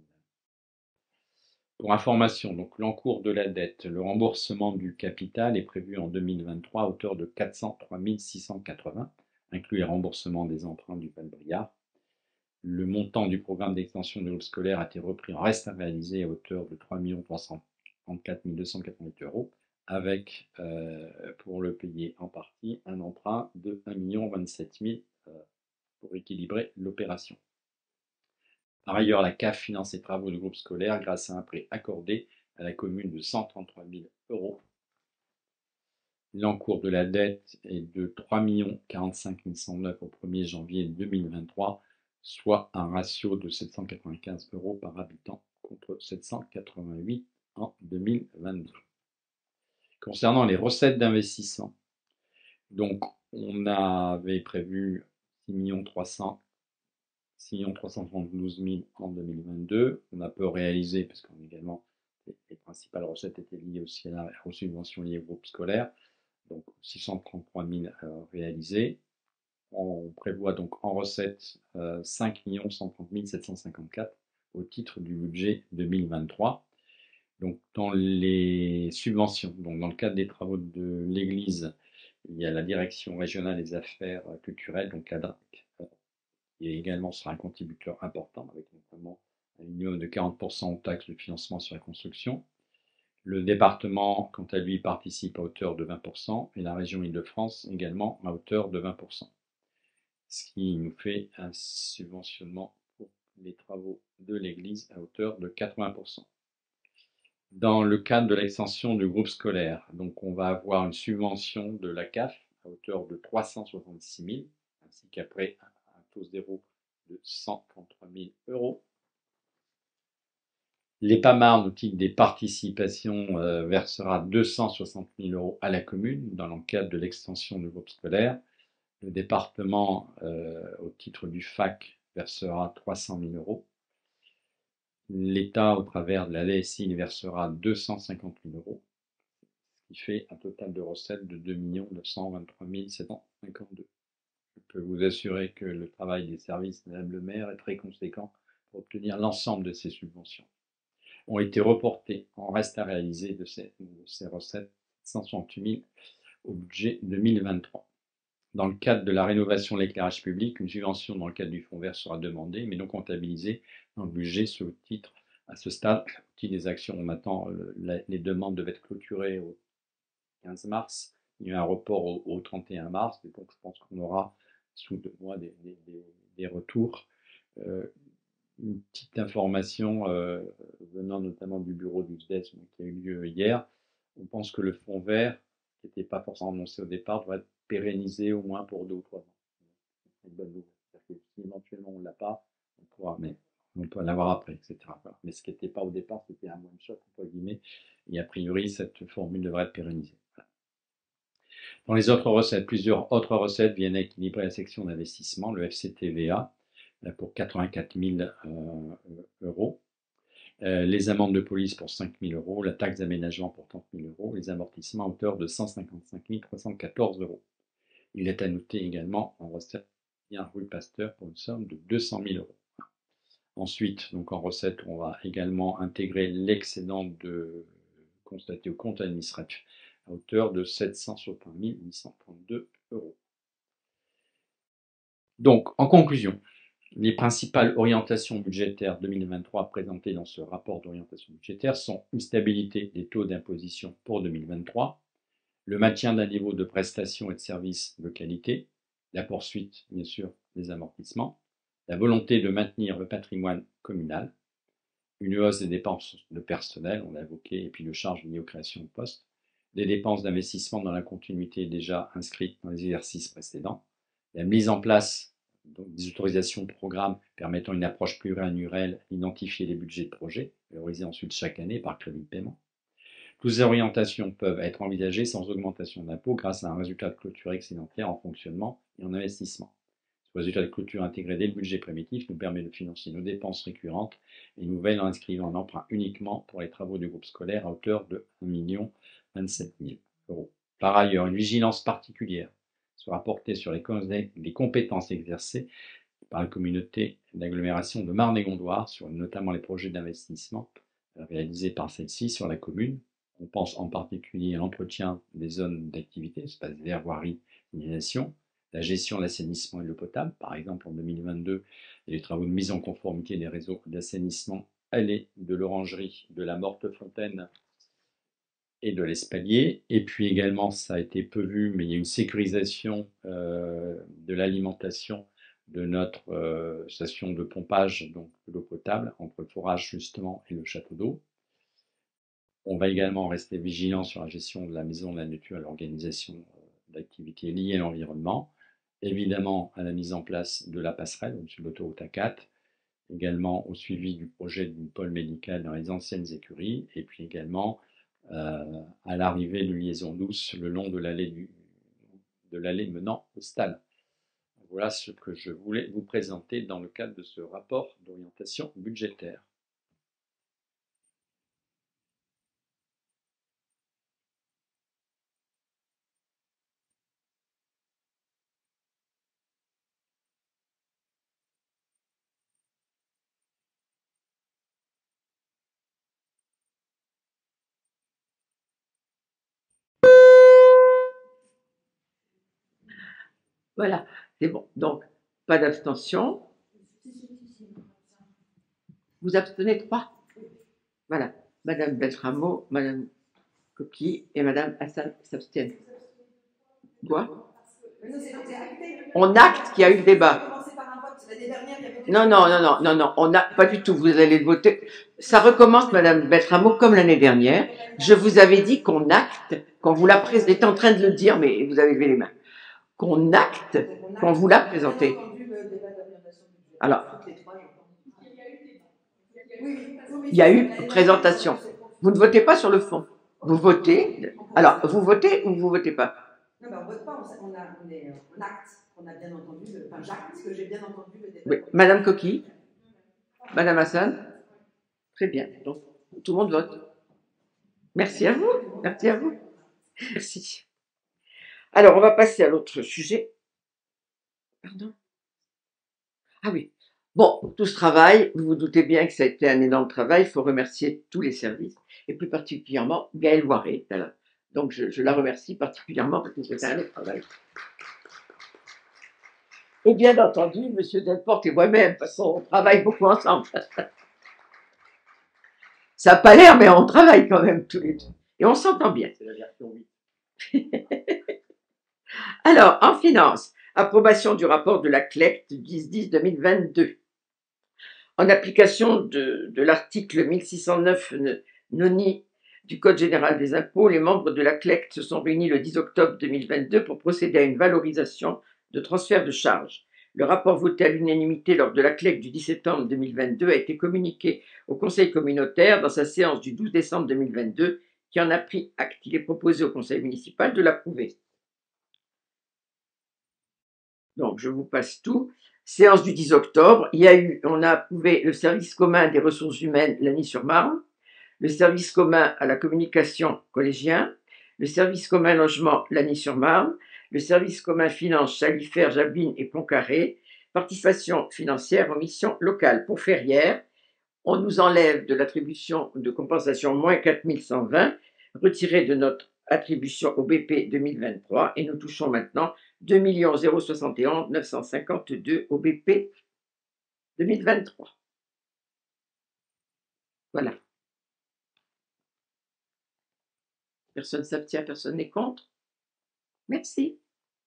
Pour information, donc l'encours de la dette, le remboursement du capital est prévu en deux mille vingt-trois à hauteur de quatre cent trois mille six cent quatre-vingts, inclus les remboursements des emprunts du Val-Briard. Le montant du programme d'extension du groupe scolaire a été repris en reste à réaliser à hauteur de trois millions trois cent trente-quatre mille deux cent quatre-vingt-huit euros, avec, euh, pour le payer en partie, un emprunt de un million vingt-sept mille euh, pour équilibrer l'opération. Par ailleurs, la C A F finance les travaux du groupe scolaire grâce à un prêt accordé à la commune de cent trente-trois mille euros. L'encours de la dette est de trois millions quarante-cinq mille cent neuf au premier janvier deux mille vingt-trois, soit un ratio de sept cent quatre-vingt-quinze euros par habitant contre sept cent quatre-vingt-huit en deux mille vingt-deux. Concernant les recettes d'investissement, donc on avait prévu six millions trois cent trente-douze mille en deux mille vingt-deux. On a peu réalisé parce qu'on également les principales recettes étaient liées aussi à la, aux subventions liées au groupe scolaire. Donc six cent trente-trois mille euh, réalisés. On prévoit donc en recettes euh, cinq millions cent trente mille sept cent cinquante-quatre au titre du budget deux mille vingt-trois. Donc dans les subventions, donc dans le cadre des travaux de l'Église, il y a la direction régionale des affaires culturelles, donc la D R A C, euh, qui également sera un contributeur important, avec notamment un minimum de quarante pour cent aux taxes de financement sur la construction. Le département, quant à lui, participe à hauteur de vingt pour cent et la région Île-de-France également à hauteur de vingt pour cent. Ce qui nous fait un subventionnement pour les travaux de l'Église à hauteur de quatre-vingts pour cent. Dans le cadre de l'extension du groupe scolaire, donc on va avoir une subvention de la C A F à hauteur de trois cent soixante-six mille, ainsi qu'après un taux zéro de cent trente-trois mille euros. L'EPAMAR, au titre des participations, euh, versera deux cent soixante mille euros à la commune dans le cadre de l'extension du groupe scolaire. Le département, euh, au titre du F A C, versera trois cent mille euros. L'État, au travers de la D S I, versera deux cent cinquante mille euros, ce qui fait un total de recettes de deux millions neuf cent vingt-trois mille sept cent cinquante-deux. Je peux vous assurer que le travail des services de Madame le maire est très conséquent pour obtenir l'ensemble de ces subventions. Ont été reportés en reste à réaliser de ces, de ces recettes cent soixante-huit mille au budget deux mille vingt-trois. Dans le cadre de la rénovation de l'éclairage public, une subvention dans le cadre du fonds vert sera demandée, mais non comptabilisée dans le budget sous titre. À ce stade, au titre des actions, on attend, le, la, les demandes devaient être clôturées au quinze mars. Il y a eu un report au, au trente et un mars, et donc je pense qu'on aura sous deux mois des, des, des, des retours. Euh, une petite information euh, venant notamment du bureau du S D E S qui a eu lieu hier. On pense que le fonds vert, qui n'était pas forcément annoncé au départ, devrait être pérennisé au moins pour deux ou trois ans. C'est une bonne nouvelle. C'est-à-dire que si éventuellement on ne l'a pas, on pourra, mais on peut l'avoir après, et cetera. Voilà. Mais ce qui n'était pas au départ, c'était un one shot, entre guillemets. Et a priori, cette formule devrait être pérennisée. Voilà. Dans les autres recettes, plusieurs autres recettes viennent équilibrer la section d'investissement, le F C T V A, pour quatre-vingt-quatre mille euh, euros, euh, les amendes de police pour cinq mille euros, la taxe d'aménagement pour trente mille euros, les amortissements à hauteur de cent cinquante-cinq mille trois cent quatorze euros. Il est à noter également en recette bien rue Pasteur pour une somme de deux cent mille euros. Ensuite, donc en recette, on va également intégrer l'excédent de constaté au compte administratif à hauteur de sept cent soixante mille huit cent trente-deux euros. Donc, en conclusion, les principales orientations budgétaires deux mille vingt-trois présentées dans ce rapport d'orientation budgétaire sont une stabilité des taux d'imposition pour deux mille vingt-trois, le maintien d'un niveau de prestations et de services de qualité, la poursuite, bien sûr, des amortissements, la volonté de maintenir le patrimoine communal, une hausse des dépenses de personnel, on l'a évoqué, et puis de charges liées aux créations de postes, des dépenses d'investissement dans la continuité déjà inscrites dans les exercices précédents, la mise en place donc, des autorisations de programme permettant une approche pluriannuelle, identifier les budgets de projet, valorisés ensuite chaque année par crédit de paiement. Toutes ces orientations peuvent être envisagées sans augmentation d'impôts grâce à un résultat de clôture excédentaire en fonctionnement et en investissement. Ce résultat de clôture intégré dès le budget primitif nous permet de financer nos dépenses récurrentes et nouvelles en inscrivant un emprunt uniquement pour les travaux du groupe scolaire à hauteur de un million vingt-sept mille euros. Par ailleurs, une vigilance particulière sera portée sur les compétences exercées par la communauté d'agglomération de Marne-et-Gondoire, sur notamment les projets d'investissement réalisés par celle-ci sur la commune. On pense en particulier à l'entretien des zones d'activité, espaces verts, voirie, signalisation, la gestion de l'assainissement et de l'eau potable. Par exemple, en deux mille vingt-deux, il y a les travaux de mise en conformité des réseaux d'assainissement allées de l'orangerie, de la Morte-Fontaine et de l'Espalier. Et puis également, ça a été peu vu, mais il y a une sécurisation euh, de l'alimentation de notre euh, station de pompage, donc de l'eau potable, entre le forage justement et le château d'eau. On va également rester vigilant sur la gestion de la maison de la nature et l'organisation d'activités liées à l'environnement. Évidemment, à la mise en place de la passerelle, donc sur l'autoroute A quatre, également au suivi du projet du pôle médical dans les anciennes écuries, et puis également euh, à l'arrivée de liaison douce le long de l'allée du, de l'allée menant au stade. Voilà ce que je voulais vous présenter dans le cadre de ce rapport d'orientation budgétaire. Voilà, c'est bon. Donc, pas d'abstention. Vous abstenez trois. Voilà. Madame Beltramo, Madame Coquille et Madame Hassan s'abstiennent. Quoi? On acte qu'il y a eu le débat. Non, non, non, non, non, non, on n'a pas du tout. Vous allez voter. Ça recommence, Madame Beltramo, comme l'année dernière. Je vous avais dit qu'on acte, qu'on vous l'a présenté. J'étais en train de le dire, mais vous avez levé les mains. Qu'on acte, qu'on vous l'a présenté. Alors, il y a eu présentation. Vous ne votez pas sur le fond. Vous votez. Alors, vous votez ou vous votez pas? Non, ben on vote pas, on, a, on, est, on acte, on a bien entendu, le, enfin j'acte que j'ai bien entendu le débat. Oui. Madame Coquille, Madame Hassan, très bien. Donc, tout le monde vote. Merci à vous. Merci à vous. Merci. Alors, on va passer à l'autre sujet. Pardon? Ah oui. Bon, tout ce travail, vous vous doutez bien que ça a été un énorme travail. Il faut remercier tous les services, et plus particulièrement Gaëlle Voiré. Donc, je, je la remercie particulièrement parce que c'était un autre travail. Et bien entendu, M. Delporte et moi-même, de toute façon, on travaille beaucoup ensemble. Ça n'a pas l'air, mais on travaille quand même tous les deux. Et on s'entend bien. C'est la version huit. Alors, en finance, approbation du rapport de la C L E C du dix dix deux mille vingt-deux. En application de, de l'article mille six cent neuf noni du Code général des impôts, les membres de la C L E C se sont réunis le dix octobre deux mille vingt-deux pour procéder à une valorisation de transfert de charges. Le rapport voté à l'unanimité lors de la C L E C du dix septembre deux mille vingt-deux a été communiqué au Conseil communautaire dans sa séance du douze décembre deux mille vingt-deux, qui en a pris acte. Il est proposé au Conseil municipal de l'approuver. Donc, je vous passe tout. Séance du dix octobre, il y a eu, on a approuvé le service commun des ressources humaines Lagny-sur-Marne, le service commun à la communication collégien, le service commun logement Lagny-sur-Marne, le service commun finance Chalifert, Jablines et Pontcarré, participation financière aux missions locales. Pour Ferrières, on nous enlève de l'attribution de compensation moins quatre mille cent vingt, retiré de notre attribution au B P deux mille vingt-trois, et nous touchons maintenant deux millions soixante et onze mille neuf cent cinquante-deux au B P deux mille vingt-trois. Voilà. Personne ne s'abstient, personne n'est contre. Merci.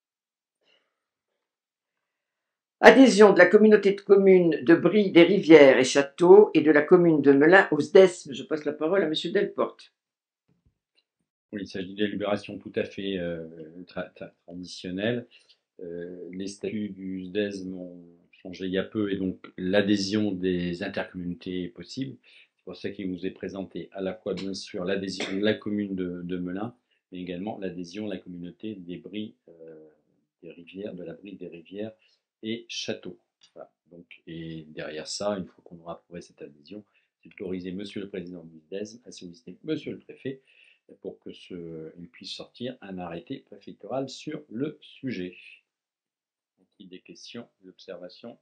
Adhésion de la communauté de communes de Brie des Rivières et Châteaux et de la commune de Melun au S D E S. Je passe la parole à M. Delporte. Oui, il s'agit de délibération tout à fait euh, tra tra traditionnelle. Euh, les statuts du S D E S ont changé il y a peu et donc l'adhésion des intercommunautés est possible. C'est pour ça qu'il vous est présenté à la fois bien sûr l'adhésion de la commune de, de Melun, mais également l'adhésion de la communauté des Bries euh, des Rivières, de la Brie des Rivières et Châteaux. Voilà. Donc, et derrière ça, une fois qu'on aura approuvé cette adhésion, c'est d'autoriser Monsieur le Président du S D E S à solliciter Monsieur le Préfet pour que ce, il puisse sortir un arrêté préfectoral sur le sujet. Des questions, des observations?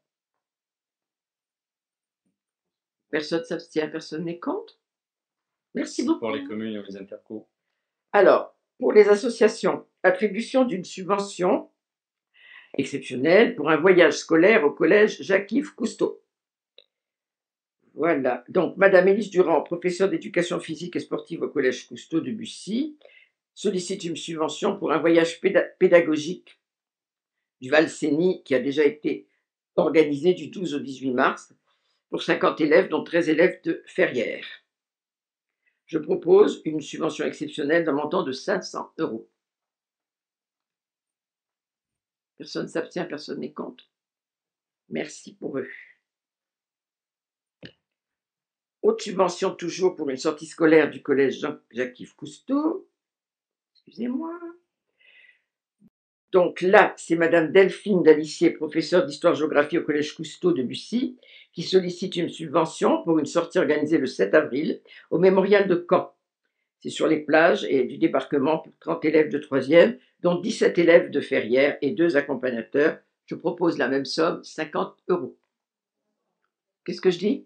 Personne ne s'abstient, personne n'est contre. Merci beaucoup. Pour les communes et les intercos. Alors, pour les associations, attribution d'une subvention exceptionnelle pour un voyage scolaire au collège Jacques-Yves Cousteau. Voilà. Donc, Madame Élise Durand, professeure d'éducation physique et sportive au collège Cousteau de Bussy, sollicite une subvention pour un voyage pédagogique du Val-Sény qui a déjà été organisé du douze au dix-huit mars pour cinquante élèves, dont treize élèves de Ferrières. Je propose une subvention exceptionnelle d'un montant de cinq cents euros. Personne ne s'abstient, personne n'est contre. Merci pour eux. Autre subvention toujours pour une sortie scolaire du collège Jean-Jacques-Yves Cousteau. Excusez-moi. Donc là, c'est Madame Delphine Dalicier, professeure d'histoire-géographie au collège Cousteau de Bussy, qui sollicite une subvention pour une sortie organisée le sept avril au mémorial de Caen. C'est sur les plages et du débarquement pour trente élèves de troisième, dont dix-sept élèves de Ferrières et deux accompagnateurs. Je propose la même somme, cinquante euros. Qu'est-ce que je dis?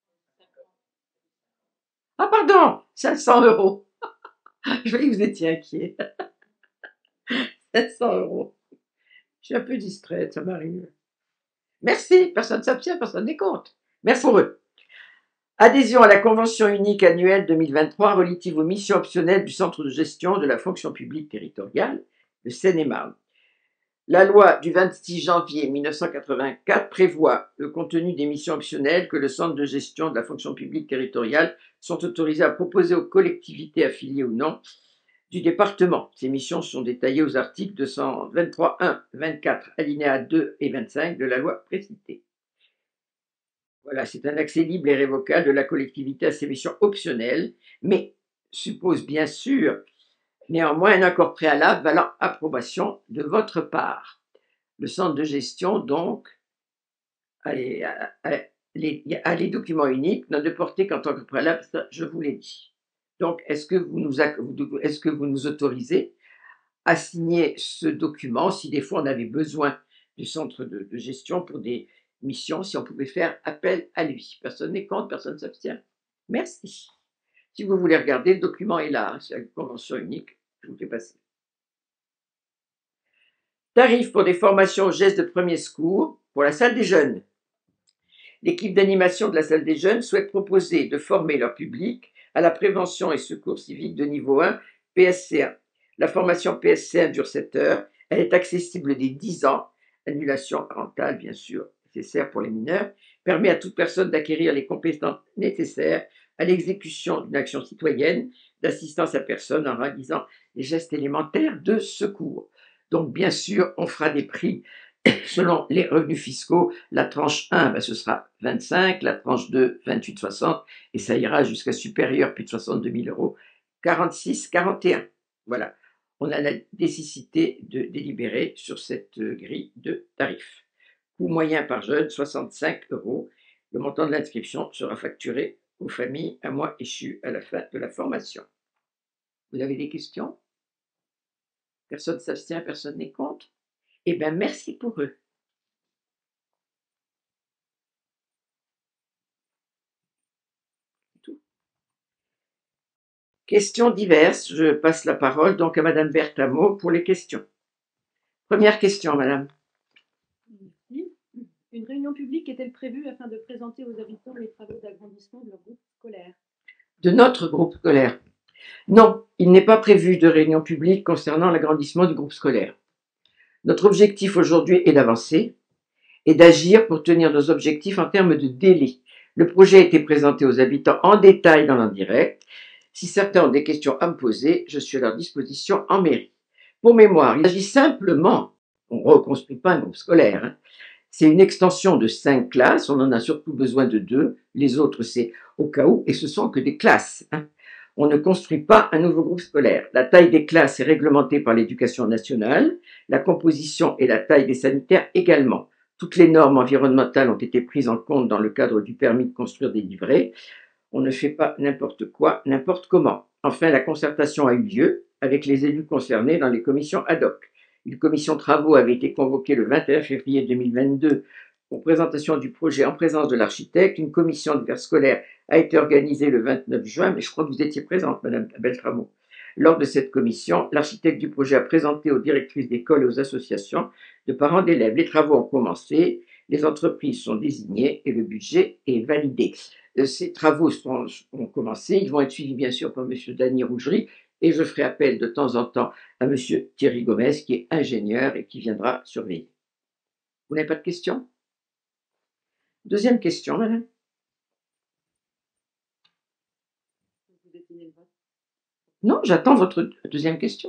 Ah pardon, cinq cents euros. Je voyais que vous étiez inquiet. cinq cents euros. Je suis un peu distraite, ça m'arrive. Merci, personne ne s'abstient, personne n'est contre. Merci pour eux. Adhésion à la Convention unique annuelle deux mille vingt-trois relative aux missions optionnelles du Centre de gestion de la fonction publique territoriale de Seine-et-Marne. La loi du vingt-six janvier mille neuf cent quatre-vingt-quatre prévoit le contenu des missions optionnelles que le Centre de gestion de la fonction publique territoriale sont autorisés à proposer aux collectivités affiliées ou non du département. Ces missions sont détaillées aux articles deux cent vingt-trois point un, vingt-quatre, alinéas deux et vingt-cinq de la loi précitée. Voilà, c'est un accès libre et révocable de la collectivité à ces missions optionnelles, mais suppose bien sûr néanmoins un accord préalable valant approbation de votre part. Le centre de gestion, donc, a les, a, a les, a les documents uniques, n'a de portée qu'en tant que préalable, ça, je vous l'ai dit. Donc, est-ce que vous nous, est-ce que vous nous autorisez à signer ce document si des fois on avait besoin du centre de, de gestion pour des missions, si on pouvait faire appel à lui? Personne n'est contre, personne ne s'abstient. Merci. Si vous voulez regarder, le document est là, c'est la convention unique, je vous fais passer. Tarif pour des formations aux gestes de premier secours pour la salle des jeunes. L'équipe d'animation de la salle des jeunes souhaite proposer de former leur public à la prévention et secours civique de niveau un, P S C un. La formation P S C un dure sept heures, elle est accessible dès dix ans, annulation parentale bien sûr nécessaire pour les mineurs, permet à toute personne d'acquérir les compétences nécessaires à l'exécution d'une action citoyenne d'assistance à personne en réalisant les gestes élémentaires de secours. Donc bien sûr, on fera des prix selon les revenus fiscaux. La tranche un, ben, ce sera vingt-cinq, la tranche deux, vingt-huit soixante, et ça ira jusqu'à supérieur, plus de soixante-deux mille euros, quarante-six quarante et un. Voilà, on a la nécessité de délibérer sur cette grille de tarifs. Coût moyen par jeune, soixante-cinq euros. Le montant de l'inscription sera facturé aux familles un mois échu à la fin de la formation. Vous avez des questions? Personne ne s'abstient, personne n'est contre? Eh bien, merci pour eux. Tout. Questions diverses. Je passe la parole donc à Madame Bertamo pour les questions. Première question, Madame. Merci. Une réunion publique est-elle prévue afin de présenter aux habitants les travaux d'agrandissement de leur groupe scolaire? De notre groupe scolaire? Non, il n'est pas prévu de réunion publique concernant l'agrandissement du groupe scolaire. Notre objectif aujourd'hui est d'avancer et d'agir pour tenir nos objectifs en termes de délai. Le projet a été présenté aux habitants en détail dans l'indirect. Si certains ont des questions à me poser, je suis à leur disposition en mairie. Pour mémoire, il s'agit simplement, on ne reconstruit pas un groupe scolaire, hein. C'est une extension de cinq classes, on en a surtout besoin de deux, les autres c'est au cas où, et ce sont que des classes, hein. On ne construit pas un nouveau groupe scolaire. La taille des classes est réglementée par l'éducation nationale, la composition et la taille des sanitaires également. Toutes les normes environnementales ont été prises en compte dans le cadre du permis de construire des livrets. On ne fait pas n'importe quoi, n'importe comment. Enfin, la concertation a eu lieu avec les élus concernés dans les commissions ad hoc. Une commission travaux avait été convoquée le vingt et un février deux mille vingt-deux pour présentation du projet en présence de l'architecte. Une commission d'hiver scolaire a été organisée le vingt-neuf juin, mais je crois que vous étiez présente, Madame Beltramo. Lors de cette commission, l'architecte du projet a présenté aux directrices d'école et aux associations de parents d'élèves. Les travaux ont commencé, les entreprises sont désignées et le budget est validé. Ces travaux sont, ont commencé, ils vont être suivis bien sûr par M. Dany Rougerie, et je ferai appel de temps en temps à M. Thierry Gomez, qui est ingénieur et qui viendra surveiller. Vous n'avez pas de questions? Deuxième question, madame. Vous détenez le vote. Non, j'attends votre deuxième question.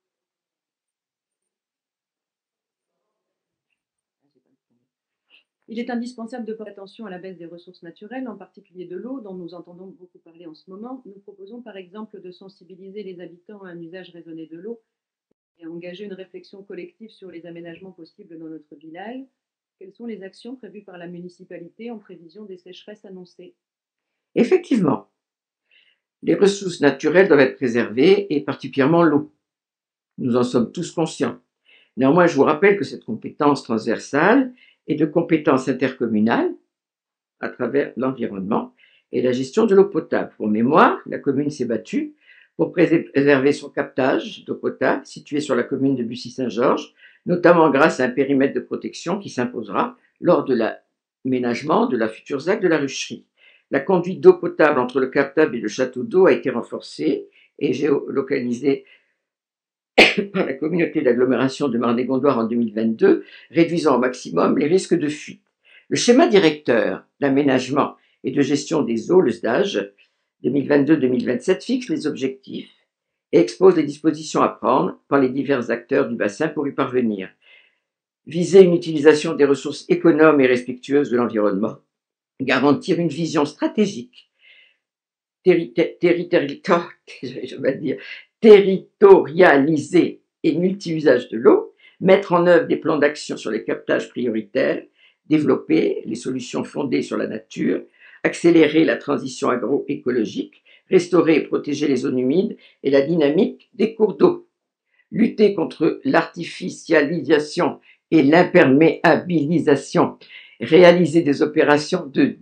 Il est indispensable de porter attention à la baisse des ressources naturelles, en particulier de l'eau, dont nous entendons beaucoup parler en ce moment. Nous proposons par exemple de sensibiliser les habitants à un usage raisonné de l'eau et à engager une réflexion collective sur les aménagements possibles dans notre village. Quelles sont les actions prévues par la municipalité en prévision des sécheresses annoncées? Effectivement, les ressources naturelles doivent être préservées, et particulièrement l'eau. Nous en sommes tous conscients. Néanmoins, je vous rappelle que cette compétence transversale est de compétence intercommunale à travers l'environnement et la gestion de l'eau potable. Pour mémoire, la commune s'est battue pour préserver son captage d'eau potable situé sur la commune de Bussy-Saint-Georges, notamment grâce à un périmètre de protection qui s'imposera lors de l'aménagement de la future Z A C de la Rucherie. La conduite d'eau potable entre le captable et le château d'eau a été renforcée et géolocalisée par la communauté d'agglomération de Marne-et-Gondoire en deux mille vingt-deux, réduisant au maximum les risques de fuite. Le schéma directeur d'aménagement et de gestion des eaux, le S D A G, deux mille vingt-deux deux mille vingt-sept, fixe les objectifs et expose les dispositions à prendre par les divers acteurs du bassin pour y parvenir. Viser une utilisation des ressources économes et respectueuses de l'environnement, garantir une vision stratégique, territorialisée et multi-usage de l'eau, mettre en œuvre des plans d'action sur les captages prioritaires, développer les solutions fondées sur la nature, accélérer la transition agroécologique, restaurer et protéger les zones humides et la dynamique des cours d'eau, lutter contre l'artificialisation et l'imperméabilisation, réaliser des opérations de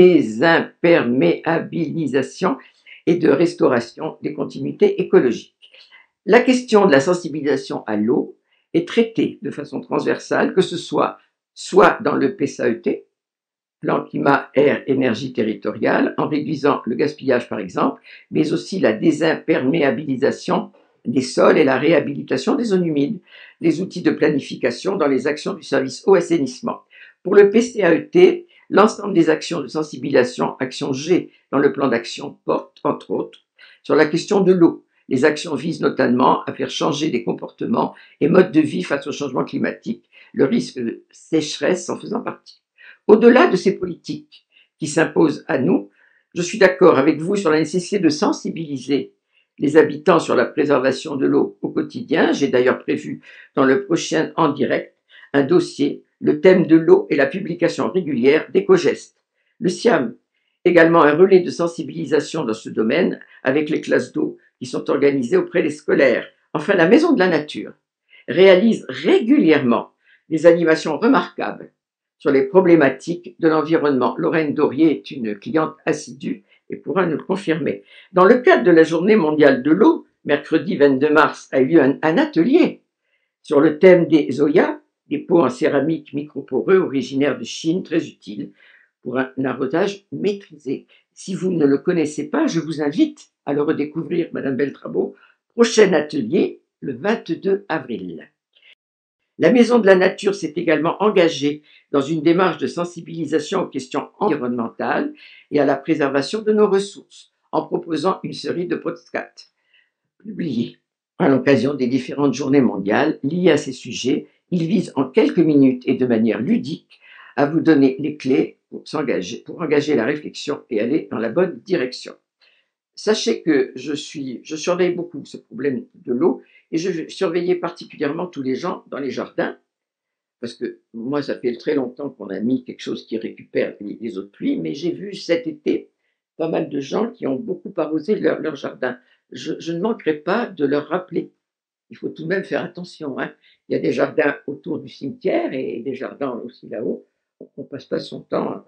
désimperméabilisation et de restauration des continuités écologiques. La question de la sensibilisation à l'eau est traitée de façon transversale, que ce soit soit dans le P S A E T, plan climat, air, énergie territoriale, en réduisant le gaspillage par exemple, mais aussi la désimperméabilisation des sols et la réhabilitation des zones humides, les outils de planification dans les actions du service eau et assainissement. Pour le P C A E T, l'ensemble des actions de sensibilisation, action G dans le plan d'action, porte, entre autres, sur la question de l'eau. Les actions visent notamment à faire changer des comportements et modes de vie face au changement climatique, le risque de sécheresse en faisant partie. Au-delà de ces politiques qui s'imposent à nous, je suis d'accord avec vous sur la nécessité de sensibiliser les habitants sur la préservation de l'eau au quotidien. J'ai d'ailleurs prévu dans le prochain En Direct un dossier, le thème de l'eau et la publication régulière d'éco-gestes. Le SIAM, également un relais de sensibilisation dans ce domaine avec les classes d'eau qui sont organisées auprès des scolaires. Enfin, la Maison de la Nature réalise régulièrement des animations remarquables sur les problématiques de l'environnement. Lorraine Dorier est une cliente assidue et pourra nous le confirmer. Dans le cadre de la Journée mondiale de l'eau, mercredi vingt-deux mars, a eu lieu un, un atelier sur le thème des Zoya, des pots en céramique microporeux originaires de Chine, très utiles pour un arrosage maîtrisé. Si vous ne le connaissez pas, je vous invite à le redécouvrir, Madame Beltrabo. Prochain atelier, le vingt-deux avril. La Maison de la Nature s'est également engagée dans une démarche de sensibilisation aux questions environnementales et à la préservation de nos ressources, en proposant une série de podcasts publiés à l'occasion des différentes journées mondiales liées à ces sujets. Ils visent en quelques minutes et de manière ludique à vous donner les clés pour s'engager, pour engager la réflexion et aller dans la bonne direction. Sachez que je, suis, je surveille beaucoup ce problème de l'eau et je vais surveiller particulièrement tous les gens dans les jardins, parce que moi, ça fait très longtemps qu'on a mis quelque chose qui récupère les, les eaux de pluie, mais j'ai vu cet été pas mal de gens qui ont beaucoup arrosé leur, leur jardin. Je, je ne manquerai pas de leur rappeler. Il faut tout de même faire attention. Hein. Il y a des jardins autour du cimetière et des jardins aussi là-haut. On ne passe pas son temps. Hein.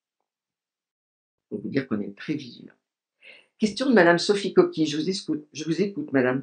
Pour vous dire qu'on est très vigilant. Question de Madame Sophie Coqui. Je vous écoute, je vous écoute, Madame.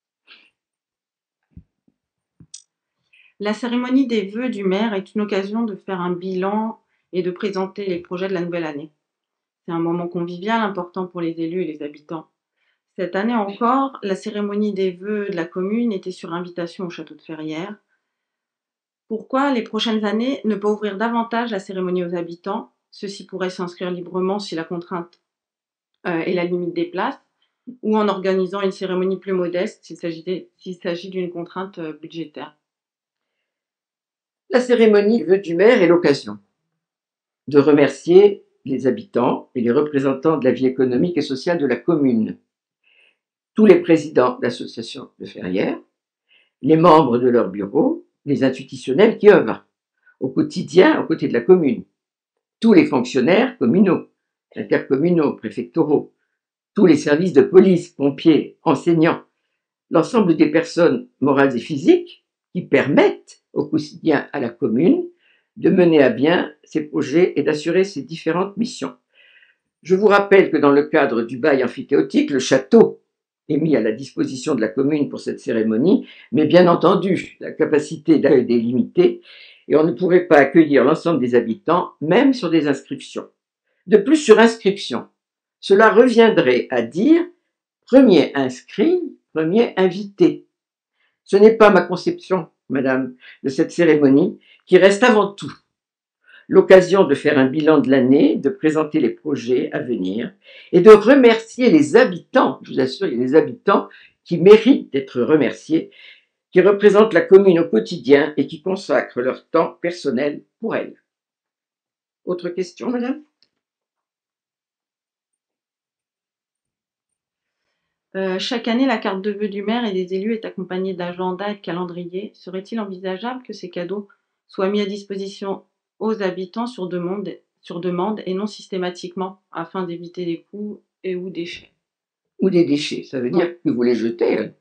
La cérémonie des vœux du maire est une occasion de faire un bilan et de présenter les projets de la nouvelle année. C'est un moment convivial important pour les élus et les habitants. Cette année encore, la cérémonie des vœux de la commune était sur invitation au château de Ferrières. Pourquoi les prochaines années ne pas ouvrir davantage la cérémonie aux habitants, Ceci pourrait s'inscrire librement si la contrainte euh, est la limite des places, ou en organisant une cérémonie plus modeste s'il s'agit s'il s'agit d'une contrainte euh, budgétaire. La cérémonie vœux du maire est l'occasion de remercier les habitants et les représentants de la vie économique et sociale de la commune, tous les présidents d'associations de ferrières, les membres de leur bureau, les institutionnels qui œuvrent au quotidien aux côtés de la commune, tous les fonctionnaires communaux, intercommunaux, préfectoraux, tous les services de police, pompiers, enseignants, l'ensemble des personnes morales et physiques qui permettent au quotidien à la commune de mener à bien ses projets et d'assurer ses différentes missions. Je vous rappelle que dans le cadre du bail amphithéotique, le château est mis à la disposition de la commune pour cette cérémonie, mais bien entendu, la capacité d'accueil est limitée et on ne pourrait pas accueillir l'ensemble des habitants, même sur des inscriptions. De plus, sur inscription, cela reviendrait à dire premier inscrit, premier invité. Ce n'est pas ma conception, madame, de cette cérémonie, qui reste avant tout l'occasion de faire un bilan de l'année, de présenter les projets à venir et de remercier les habitants. Je vous assure, il y a des habitants qui méritent d'être remerciés, qui représentent la commune au quotidien et qui consacrent leur temps personnel pour elle. Autre question, madame? Euh, chaque année, la carte de vœux du maire et des élus est accompagnée d'agenda et de calendrier. Serait-il envisageable que ces cadeaux soient mis à disposition aux habitants sur demande, sur demande et non systématiquement, afin d'éviter les coûts et ou déchets? Ou des déchets, ça veut dire Ouais. que vous les jetez. Hein.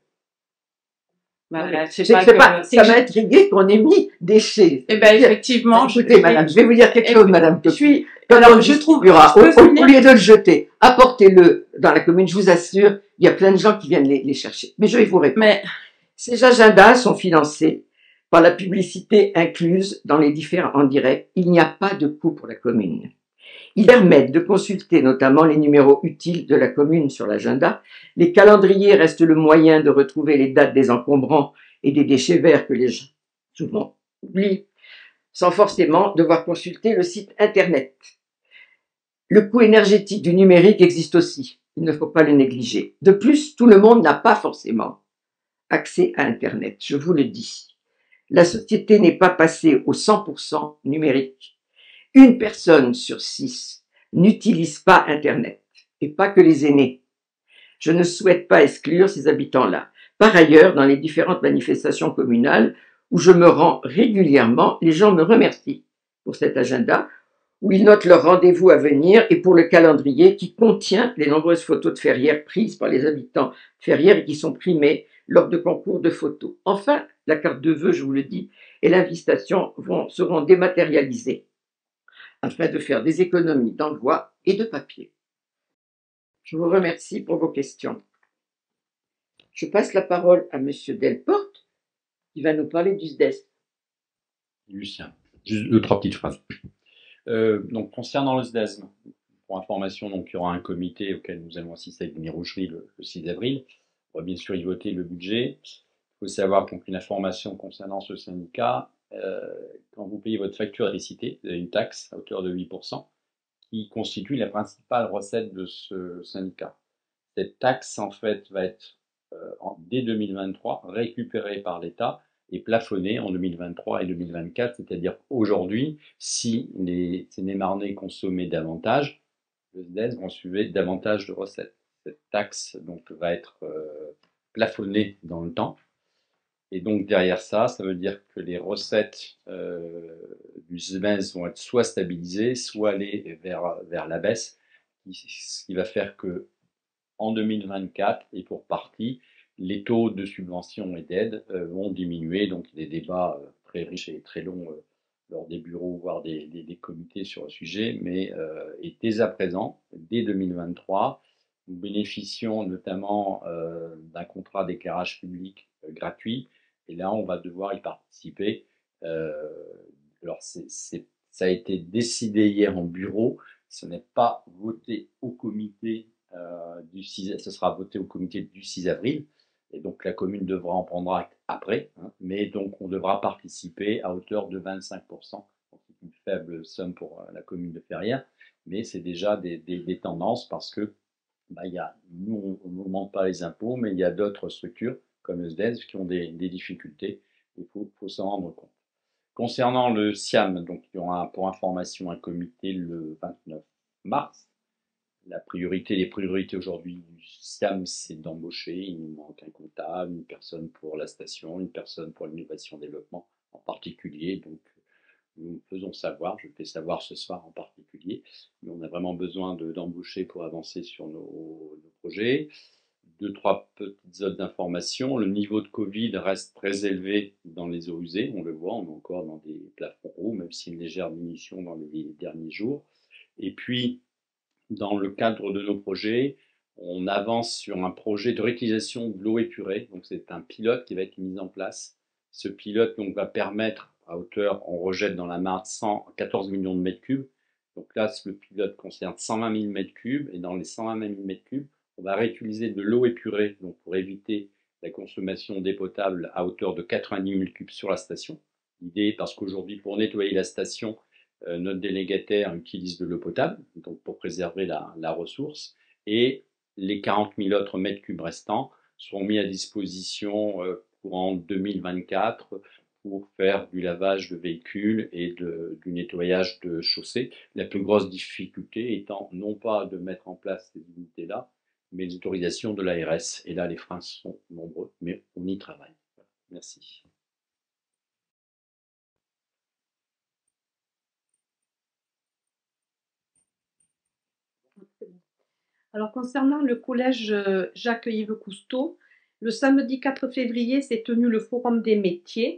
Bah, Ouais. c'est C'est pas c'est que- pas, c'est ça que- m'a intrigué qu'on ait mis déchets. Eh ben, effectivement, je- Écoutez, madame, je vais vous dire quelque Eh, chose, madame. je suis. Quand alors, on le je trouve. distribuera, je peux au, au- finir au lieu de le jeter, apportez-le dans la commune, je vous assure, il y a plein de gens qui viennent les, les chercher. Mais je vais vous répondre. Mais Ces agendas sont financés par la publicité incluse dans les différents en direct. Il n'y a pas de coût pour la commune. Ils permettent de consulter notamment les numéros utiles de la commune sur l'agenda. Les calendriers restent le moyen de retrouver les dates des encombrants et des déchets verts que les gens souvent oublient, sans forcément devoir consulter le site internet. Le coût énergétique du numérique existe aussi. Il ne faut pas le négliger. De plus, tout le monde n'a pas forcément accès à Internet, je vous le dis. La société n'est pas passée au cent pour cent numérique. Une personne sur six n'utilise pas Internet, et pas que les aînés. Je ne souhaite pas exclure ces habitants-là. Par ailleurs, dans les différentes manifestations communales où je me rends régulièrement, les gens me remercient pour cet agenda, où ils notent leurs rendez-vous à venir et pour le calendrier qui contient les nombreuses photos de ferrières prises par les habitants de ferrières et qui sont primées lors de concours de photos. Enfin, la carte de vœux, je vous le dis, et l'invitation vont, seront dématérialisées afin de faire des économies d'envoi et de papier. Je vous remercie pour vos questions. Je passe la parole à Monsieur Delporte, qui va nous parler du S D E S. Lucien, juste deux, trois petites phrases. Euh, donc, concernant le S D E S, pour information, donc, il y aura un comité auquel nous allons assister avec Denis Roucherie le, le six avril. On va bien sûr y voter le budget. Il faut savoir donc une information concernant ce syndicat. Euh, quand vous payez votre facture d'électricité, vous avez une taxe à hauteur de huit pour cent qui constitue la principale recette de ce syndicat. Cette taxe, en fait, va être euh, en, dès deux mille vingt-trois récupérée par l'État et plafonnée en deux mille vingt-trois et deux mille vingt-quatre, c'est-à-dire aujourd'hui, si les Sénémarnais consommaient davantage, le S D E S va suivre davantage de recettes. Cette taxe donc va être euh, plafonnée dans le temps. Et donc derrière ça, ça veut dire que les recettes euh, du S D E S vont être soit stabilisées, soit aller vers, vers la baisse, ce qui va faire que en deux mille vingt-quatre, et pour partie, les taux de subvention et d'aide euh, vont diminuer. Donc des débats euh, très riches et très longs euh, lors des bureaux, voire des, des, des comités sur le sujet. Mais euh, et dès à présent, dès deux mille vingt-trois, nous bénéficions notamment euh, d'un contrat d'éclairage public euh, gratuit. Et là, on va devoir y participer. Euh, alors, c'est, c'est, ça a été décidé hier en bureau. Ce n'est pas voté au comité euh, du six, ce sera voté au comité du six avril. Et donc, la commune devra en prendre acte après. Hein, mais donc, on devra participer à hauteur de vingt-cinq pour cent. Donc, c'est une faible somme pour la commune de Ferrières, mais c'est déjà des, des, des tendances parce que bah, y a, nous, on n'augmente pas les impôts, mais il y a d'autres structures comme le S D E S qui ont des, des difficultés. Il faut, faut s'en rendre compte. Concernant le SIAM, donc il y aura pour information un comité le vingt-neuf mars. La priorité, les priorités aujourd'hui du SIAM, c'est d'embaucher. Il nous manque un comptable, une personne pour la station, une personne pour l'innovation développement en particulier. Donc, nous faisons savoir, je fais savoir ce soir en particulier, mais on a vraiment besoin d'embaucher pour avancer sur nos, nos projets. Deux, trois petites zones d'information. Le niveau de Covid reste très élevé dans les eaux usées, on le voit, on est encore dans des plafonds hauts, même si une légère diminution dans les derniers jours. Et puis, dans le cadre de nos projets, on avance sur un projet de réutilisation de l'eau épurée. Donc, c'est un pilote qui va être mis en place. Ce pilote donc, va permettre, à hauteur, on rejette dans la Marne cent quatorze millions de mètres cubes. Donc là, le pilote concerne cent vingt mille mètres cubes. Et dans les cent vingt mille mètres cubes, on va réutiliser de l'eau épurée donc pour éviter la consommation d'eau potable à hauteur de quatre-vingt-dix mille cubes sur la station. L'idée est parce qu'aujourd'hui, pour nettoyer la station, euh, notre délégataire utilise de l'eau potable, donc pour préserver la, la ressource, et les quarante mille autres mètres cubes restants seront mis à disposition euh, courant deux mille vingt-quatre pour faire du lavage de véhicules et de, du nettoyage de chaussées. La plus grosse difficulté étant non pas de mettre en place ces unités-là, mais l'autorisation de l'A R S. Et là, les freins sont nombreux, mais on y travaille. Merci. Alors, concernant le collège Jacques-Yves Cousteau, le samedi quatre février s'est tenu le forum des métiers.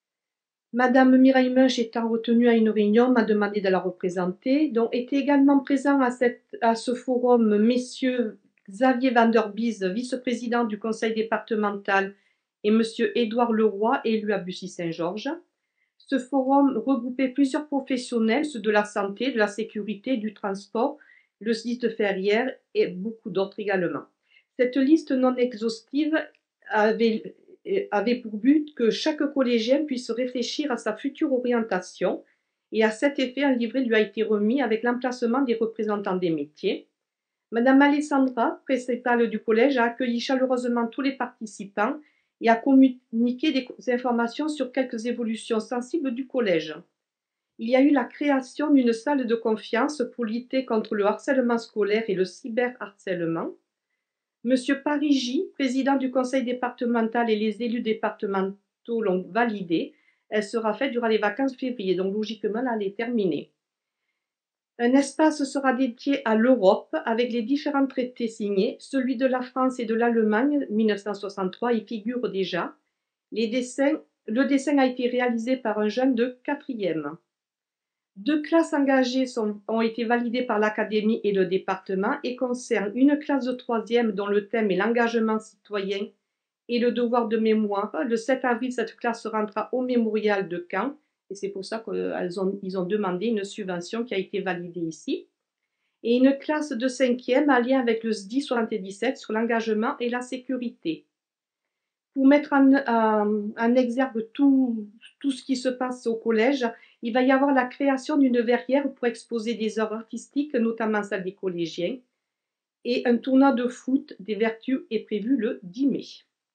Madame Mireille Munch étant retenue à une réunion, m'a demandé de la représenter, dont étaient également présents à, cette, à ce forum messieurs Xavier Van der Bies, vice-président du conseil départemental, et monsieur Édouard Leroy, élu à Bussy-Saint-Georges. Ce forum regroupait plusieurs professionnels, ceux de la santé, de la sécurité, du transport, le site de Ferrières et beaucoup d'autres également. Cette liste non exhaustive avait, avait pour but que chaque collégien puisse réfléchir à sa future orientation, et à cet effet, un livret lui a été remis avec l'emplacement des représentants des métiers. Madame Alessandra, principale du collège, a accueilli chaleureusement tous les participants et a communiqué des informations sur quelques évolutions sensibles du collège. Il y a eu la création d'une salle de confiance pour lutter contre le harcèlement scolaire et le cyberharcèlement. Monsieur Parigi, président du conseil départemental, et les élus départementaux l'ont validée. Elle sera faite durant les vacances de février, donc logiquement, elle est terminée. Un espace sera dédié à l'Europe avec les différents traités signés. Celui de la France et de l'Allemagne, mille neuf cent soixante-trois, y figure déjà. Les dessins, le dessin a été réalisé par un jeune de quatrième. Deux classes engagées sont, ont été validées par l'Académie et le département et concernent une classe de troisième dont le thème est l'engagement citoyen et le devoir de mémoire. Le sept avril, cette classe rentrera au mémorial de Caen. Et c'est pour ça qu'ils ont, ils ont demandé une subvention qui a été validée ici. Et une classe de cinquième en lien avec le S D I soixante-dix-sept sur l'engagement et la sécurité. Pour mettre en, en, en exergue tout, tout ce qui se passe au collège, il va y avoir la création d'une verrière pour exposer des œuvres artistiques, notamment celles des collégiens. Et un tournoi de foot des Vertus est prévu le dix mai.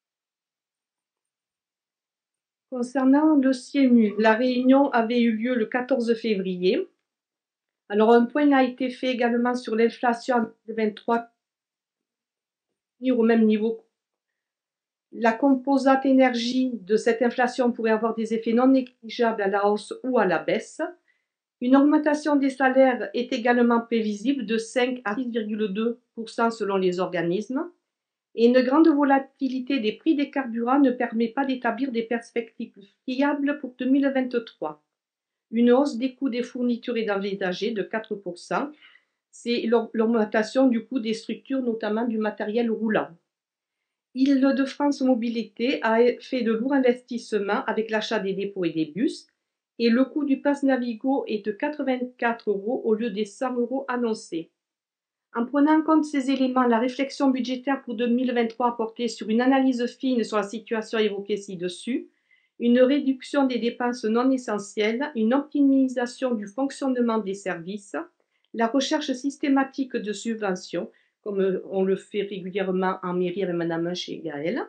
Concernant le C I E M U, la réunion avait eu lieu le quatorze février. Alors, un point a été fait également sur l'inflation en deux mille vingt-trois, au même niveau. La composante énergie de cette inflation pourrait avoir des effets non négligeables à la hausse ou à la baisse. Une augmentation des salaires est également prévisible de cinq à six virgule deux pour cent selon les organismes. Et une grande volatilité des prix des carburants ne permet pas d'établir des perspectives fiables pour deux mille vingt-trois. Une hausse des coûts des fournitures est envisagée de quatre pour cent. C'est l'augmentation du coût des structures, notamment du matériel roulant. Île-de-France Mobilité a fait de lourds investissements avec l'achat des dépôts et des bus. Et le coût du pass Navigo est de quatre-vingt-quatre euros au lieu des cent euros annoncés. En prenant en compte ces éléments, la réflexion budgétaire pour deux mille vingt-trois a porté sur une analyse fine sur la situation évoquée ci-dessus, une réduction des dépenses non essentielles, une optimisation du fonctionnement des services, la recherche systématique de subventions, comme on le fait régulièrement en mairie avec Madame chez Gaël,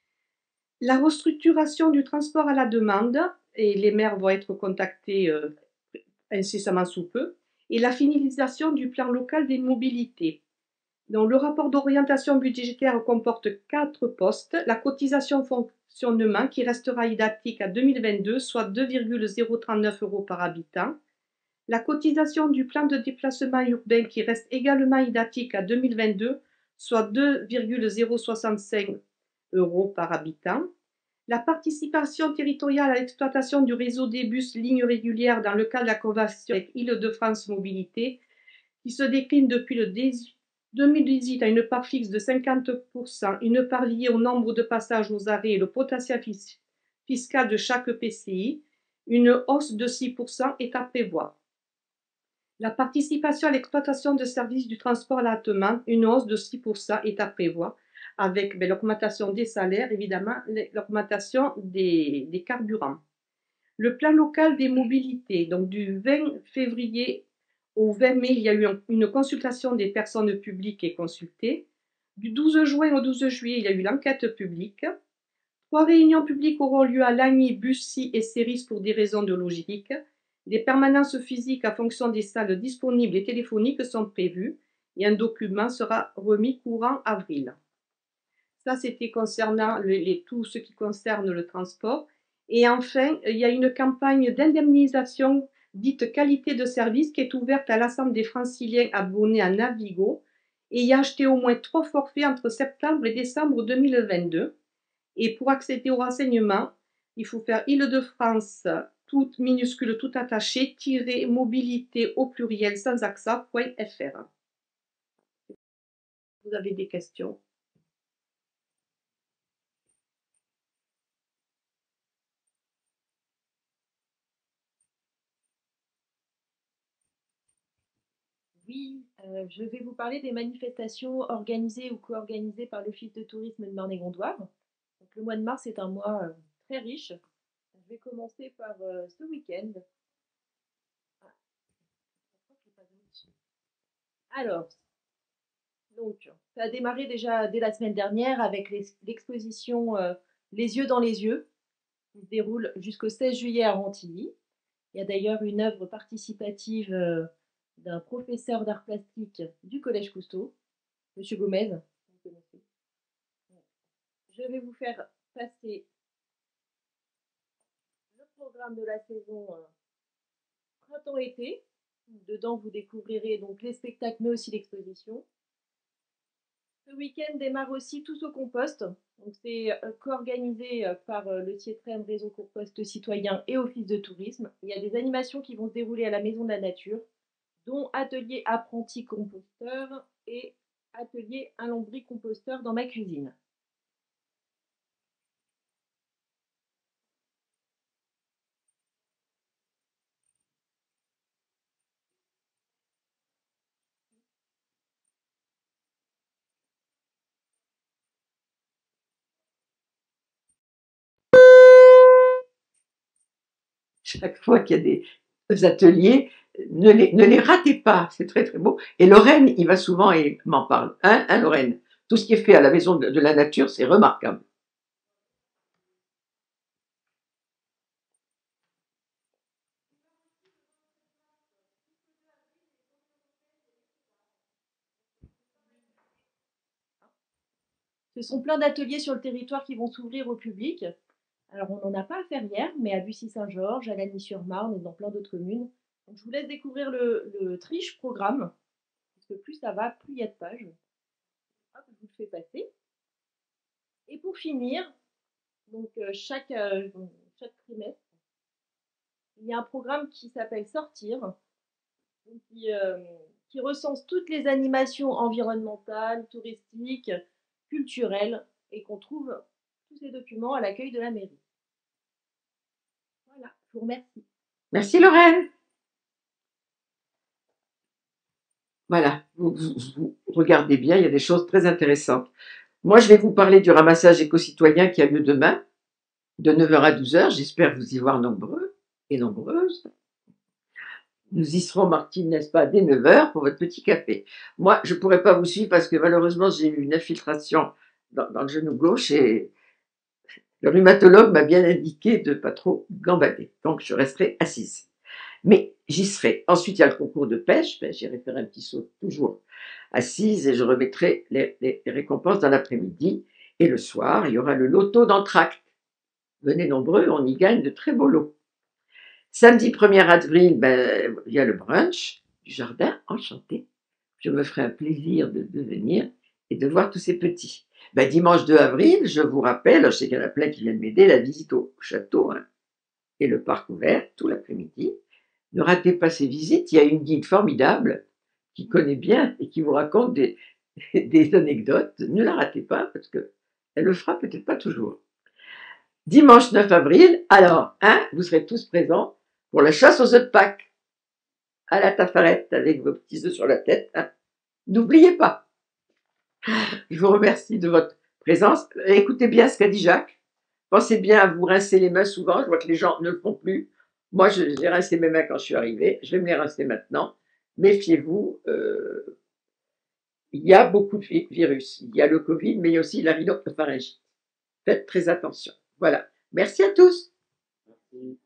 la restructuration du transport à la demande, et les maires vont être contactés euh, incessamment sous peu, et la finalisation du plan local des mobilités. Donc, le rapport d'orientation budgétaire comporte quatre postes. La cotisation fonctionnement qui restera identique à deux mille vingt-deux, soit deux virgule zéro trente-neuf euros par habitant. La cotisation du plan de déplacement urbain qui reste également identique à deux mille vingt-deux, soit deux virgule zéro soixante-cinq euros par habitant. La participation territoriale à l'exploitation du réseau des bus lignes régulières dans le cadre de la convention avec Île-de-France Mobilité, qui se décline depuis le deux mille dix-huit à une part fixe de cinquante pour cent, une part liée au nombre de passages aux arrêts et le potentiel fiscal de chaque P C I, une hausse de six pour cent est à prévoir. La participation à l'exploitation de services du transport à la demande, une hausse de six pour cent est à prévoir, avec ben, l'augmentation des salaires, évidemment, l'augmentation des, des carburants. Le plan local des mobilités, donc du vingt février au vingt mai, il y a eu une consultation des personnes publiques et consultées. Du douze juin au douze juillet, il y a eu l'enquête publique. Trois réunions publiques auront lieu à Lagny, Bussy et Céris pour des raisons de logistique. Des permanences physiques à fonction des salles disponibles et téléphoniques sont prévues et un document sera remis courant avril. Ça, c'était concernant les, les, tout ce qui concerne le transport. Et enfin, il y a une campagne d'indemnisation dite qualité de service qui est ouverte à l'ensemble des franciliens abonnés à Navigo et y a acheté au moins trois forfaits entre septembre et décembre deux mille vingt-deux. Et pour accéder aux renseignements, il faut faire Île-de-France, toute minuscule, tout attaché, tirer mobilité au pluriel sans accent, point fr. Vous avez des questions? Oui, euh, je vais vous parler des manifestations organisées ou co-organisées par l'Office de tourisme de Marne-et-Gondoire. Donc, le mois de mars est un mois euh, très riche. Je vais commencer par euh, ce week-end. Ah. Alors, donc, ça a démarré déjà dès la semaine dernière avec l'exposition euh, Les yeux dans les yeux, qui se déroule jusqu'au seize juillet à Rantilly. Il y a d'ailleurs une œuvre participative euh, d'un professeur d'art plastique du Collège Cousteau, M. Gomez. Vous connaissez. Je vais vous faire passer le programme de la saison euh, printemps-été. Dedans, vous découvrirez donc les spectacles, mais aussi l'exposition. Ce week-end démarre aussi Tous au compost. C'est euh, co-organisé euh, par euh, le CIETREM, Réseau Compost Citoyen et Office de tourisme. Il y a des animations qui vont se dérouler à la Maison de la Nature, dont atelier apprenti composteur et atelier un lambris composteur dans ma cuisine. Chaque fois qu'il y a des ateliers, ne les, ne les ratez pas, c'est très très beau. Et Lorraine, il va souvent et m'en parle. Hein, hein, Lorraine? Tout ce qui est fait à la Maison de, de la Nature, c'est remarquable. Ce sont plein d'ateliers sur le territoire qui vont s'ouvrir au public. Alors, on n'en a pas à Ferrières, mais à Bussy-Saint-Georges, à Lagny-sur-Marne et dans plein d'autres communes. Donc, je vous laisse découvrir le, le triche programme, parce que plus ça va, plus il y a de pages. Hop, je vous le fais passer. Et pour finir, donc euh, chaque, euh, chaque trimestre, il y a un programme qui s'appelle Sortir, donc qui, euh, qui recense toutes les animations environnementales, touristiques, culturelles, et qu'on trouve tous ces documents à l'accueil de la mairie. Voilà, je vous remercie. Merci Lorraine. Voilà, vous, vous, vous regardez bien, il y a des choses très intéressantes. Moi, je vais vous parler du ramassage éco-citoyen qui a lieu demain. de neuf heures à douze heures. J'espère vous y voir nombreux et nombreuses. Nous y serons, Martine, n'est-ce pas, dès neuf heures pour votre petit café. Moi, je ne pourrais pas vous suivre parce que malheureusement, j'ai eu une infiltration dans, dans le genou gauche et le rhumatologue m'a bien indiqué de ne pas trop gambader. Donc, je resterai assise. Mais j'y serai. Ensuite, il y a le concours de pêche. Ben, j'irai faire un petit saut toujours assise et je remettrai les, les, les récompenses dans l'après-midi. Et le soir, il y aura le loto d'entracte. Venez nombreux, on y gagne de très beaux lots. Samedi premier avril, ben, il y a le brunch du jardin, enchanté. Je me ferai un plaisir de, de venir et de voir tous ces petits. Ben, dimanche deux avril, je vous rappelle, je sais qu'il y en a plein qui viennent m'aider, la visite au château hein, et le parc ouvert tout l'après-midi. Ne ratez pas ces visites, il y a une guide formidable qui connaît bien et qui vous raconte des, des anecdotes. Ne la ratez pas parce qu'elle le fera peut-être pas toujours. Dimanche neuf avril, alors, hein, vous serez tous présents pour la chasse aux œufs de Pâques, à la Tafarette, avec vos petits œufs sur la tête. Hein. N'oubliez pas. Je vous remercie de votre présence. Écoutez bien ce qu'a dit Jacques. Pensez bien à vous rincer les mains souvent. Je vois que les gens ne le font plus. Moi, j'ai rincé mes mains quand je suis arrivée. Je vais me les rincer maintenant. Méfiez-vous. Euh, il y a beaucoup de virus. Il y a le Covid, mais il y a aussi la rhinopharyngite. Faites très attention. Voilà. Merci à tous. Merci.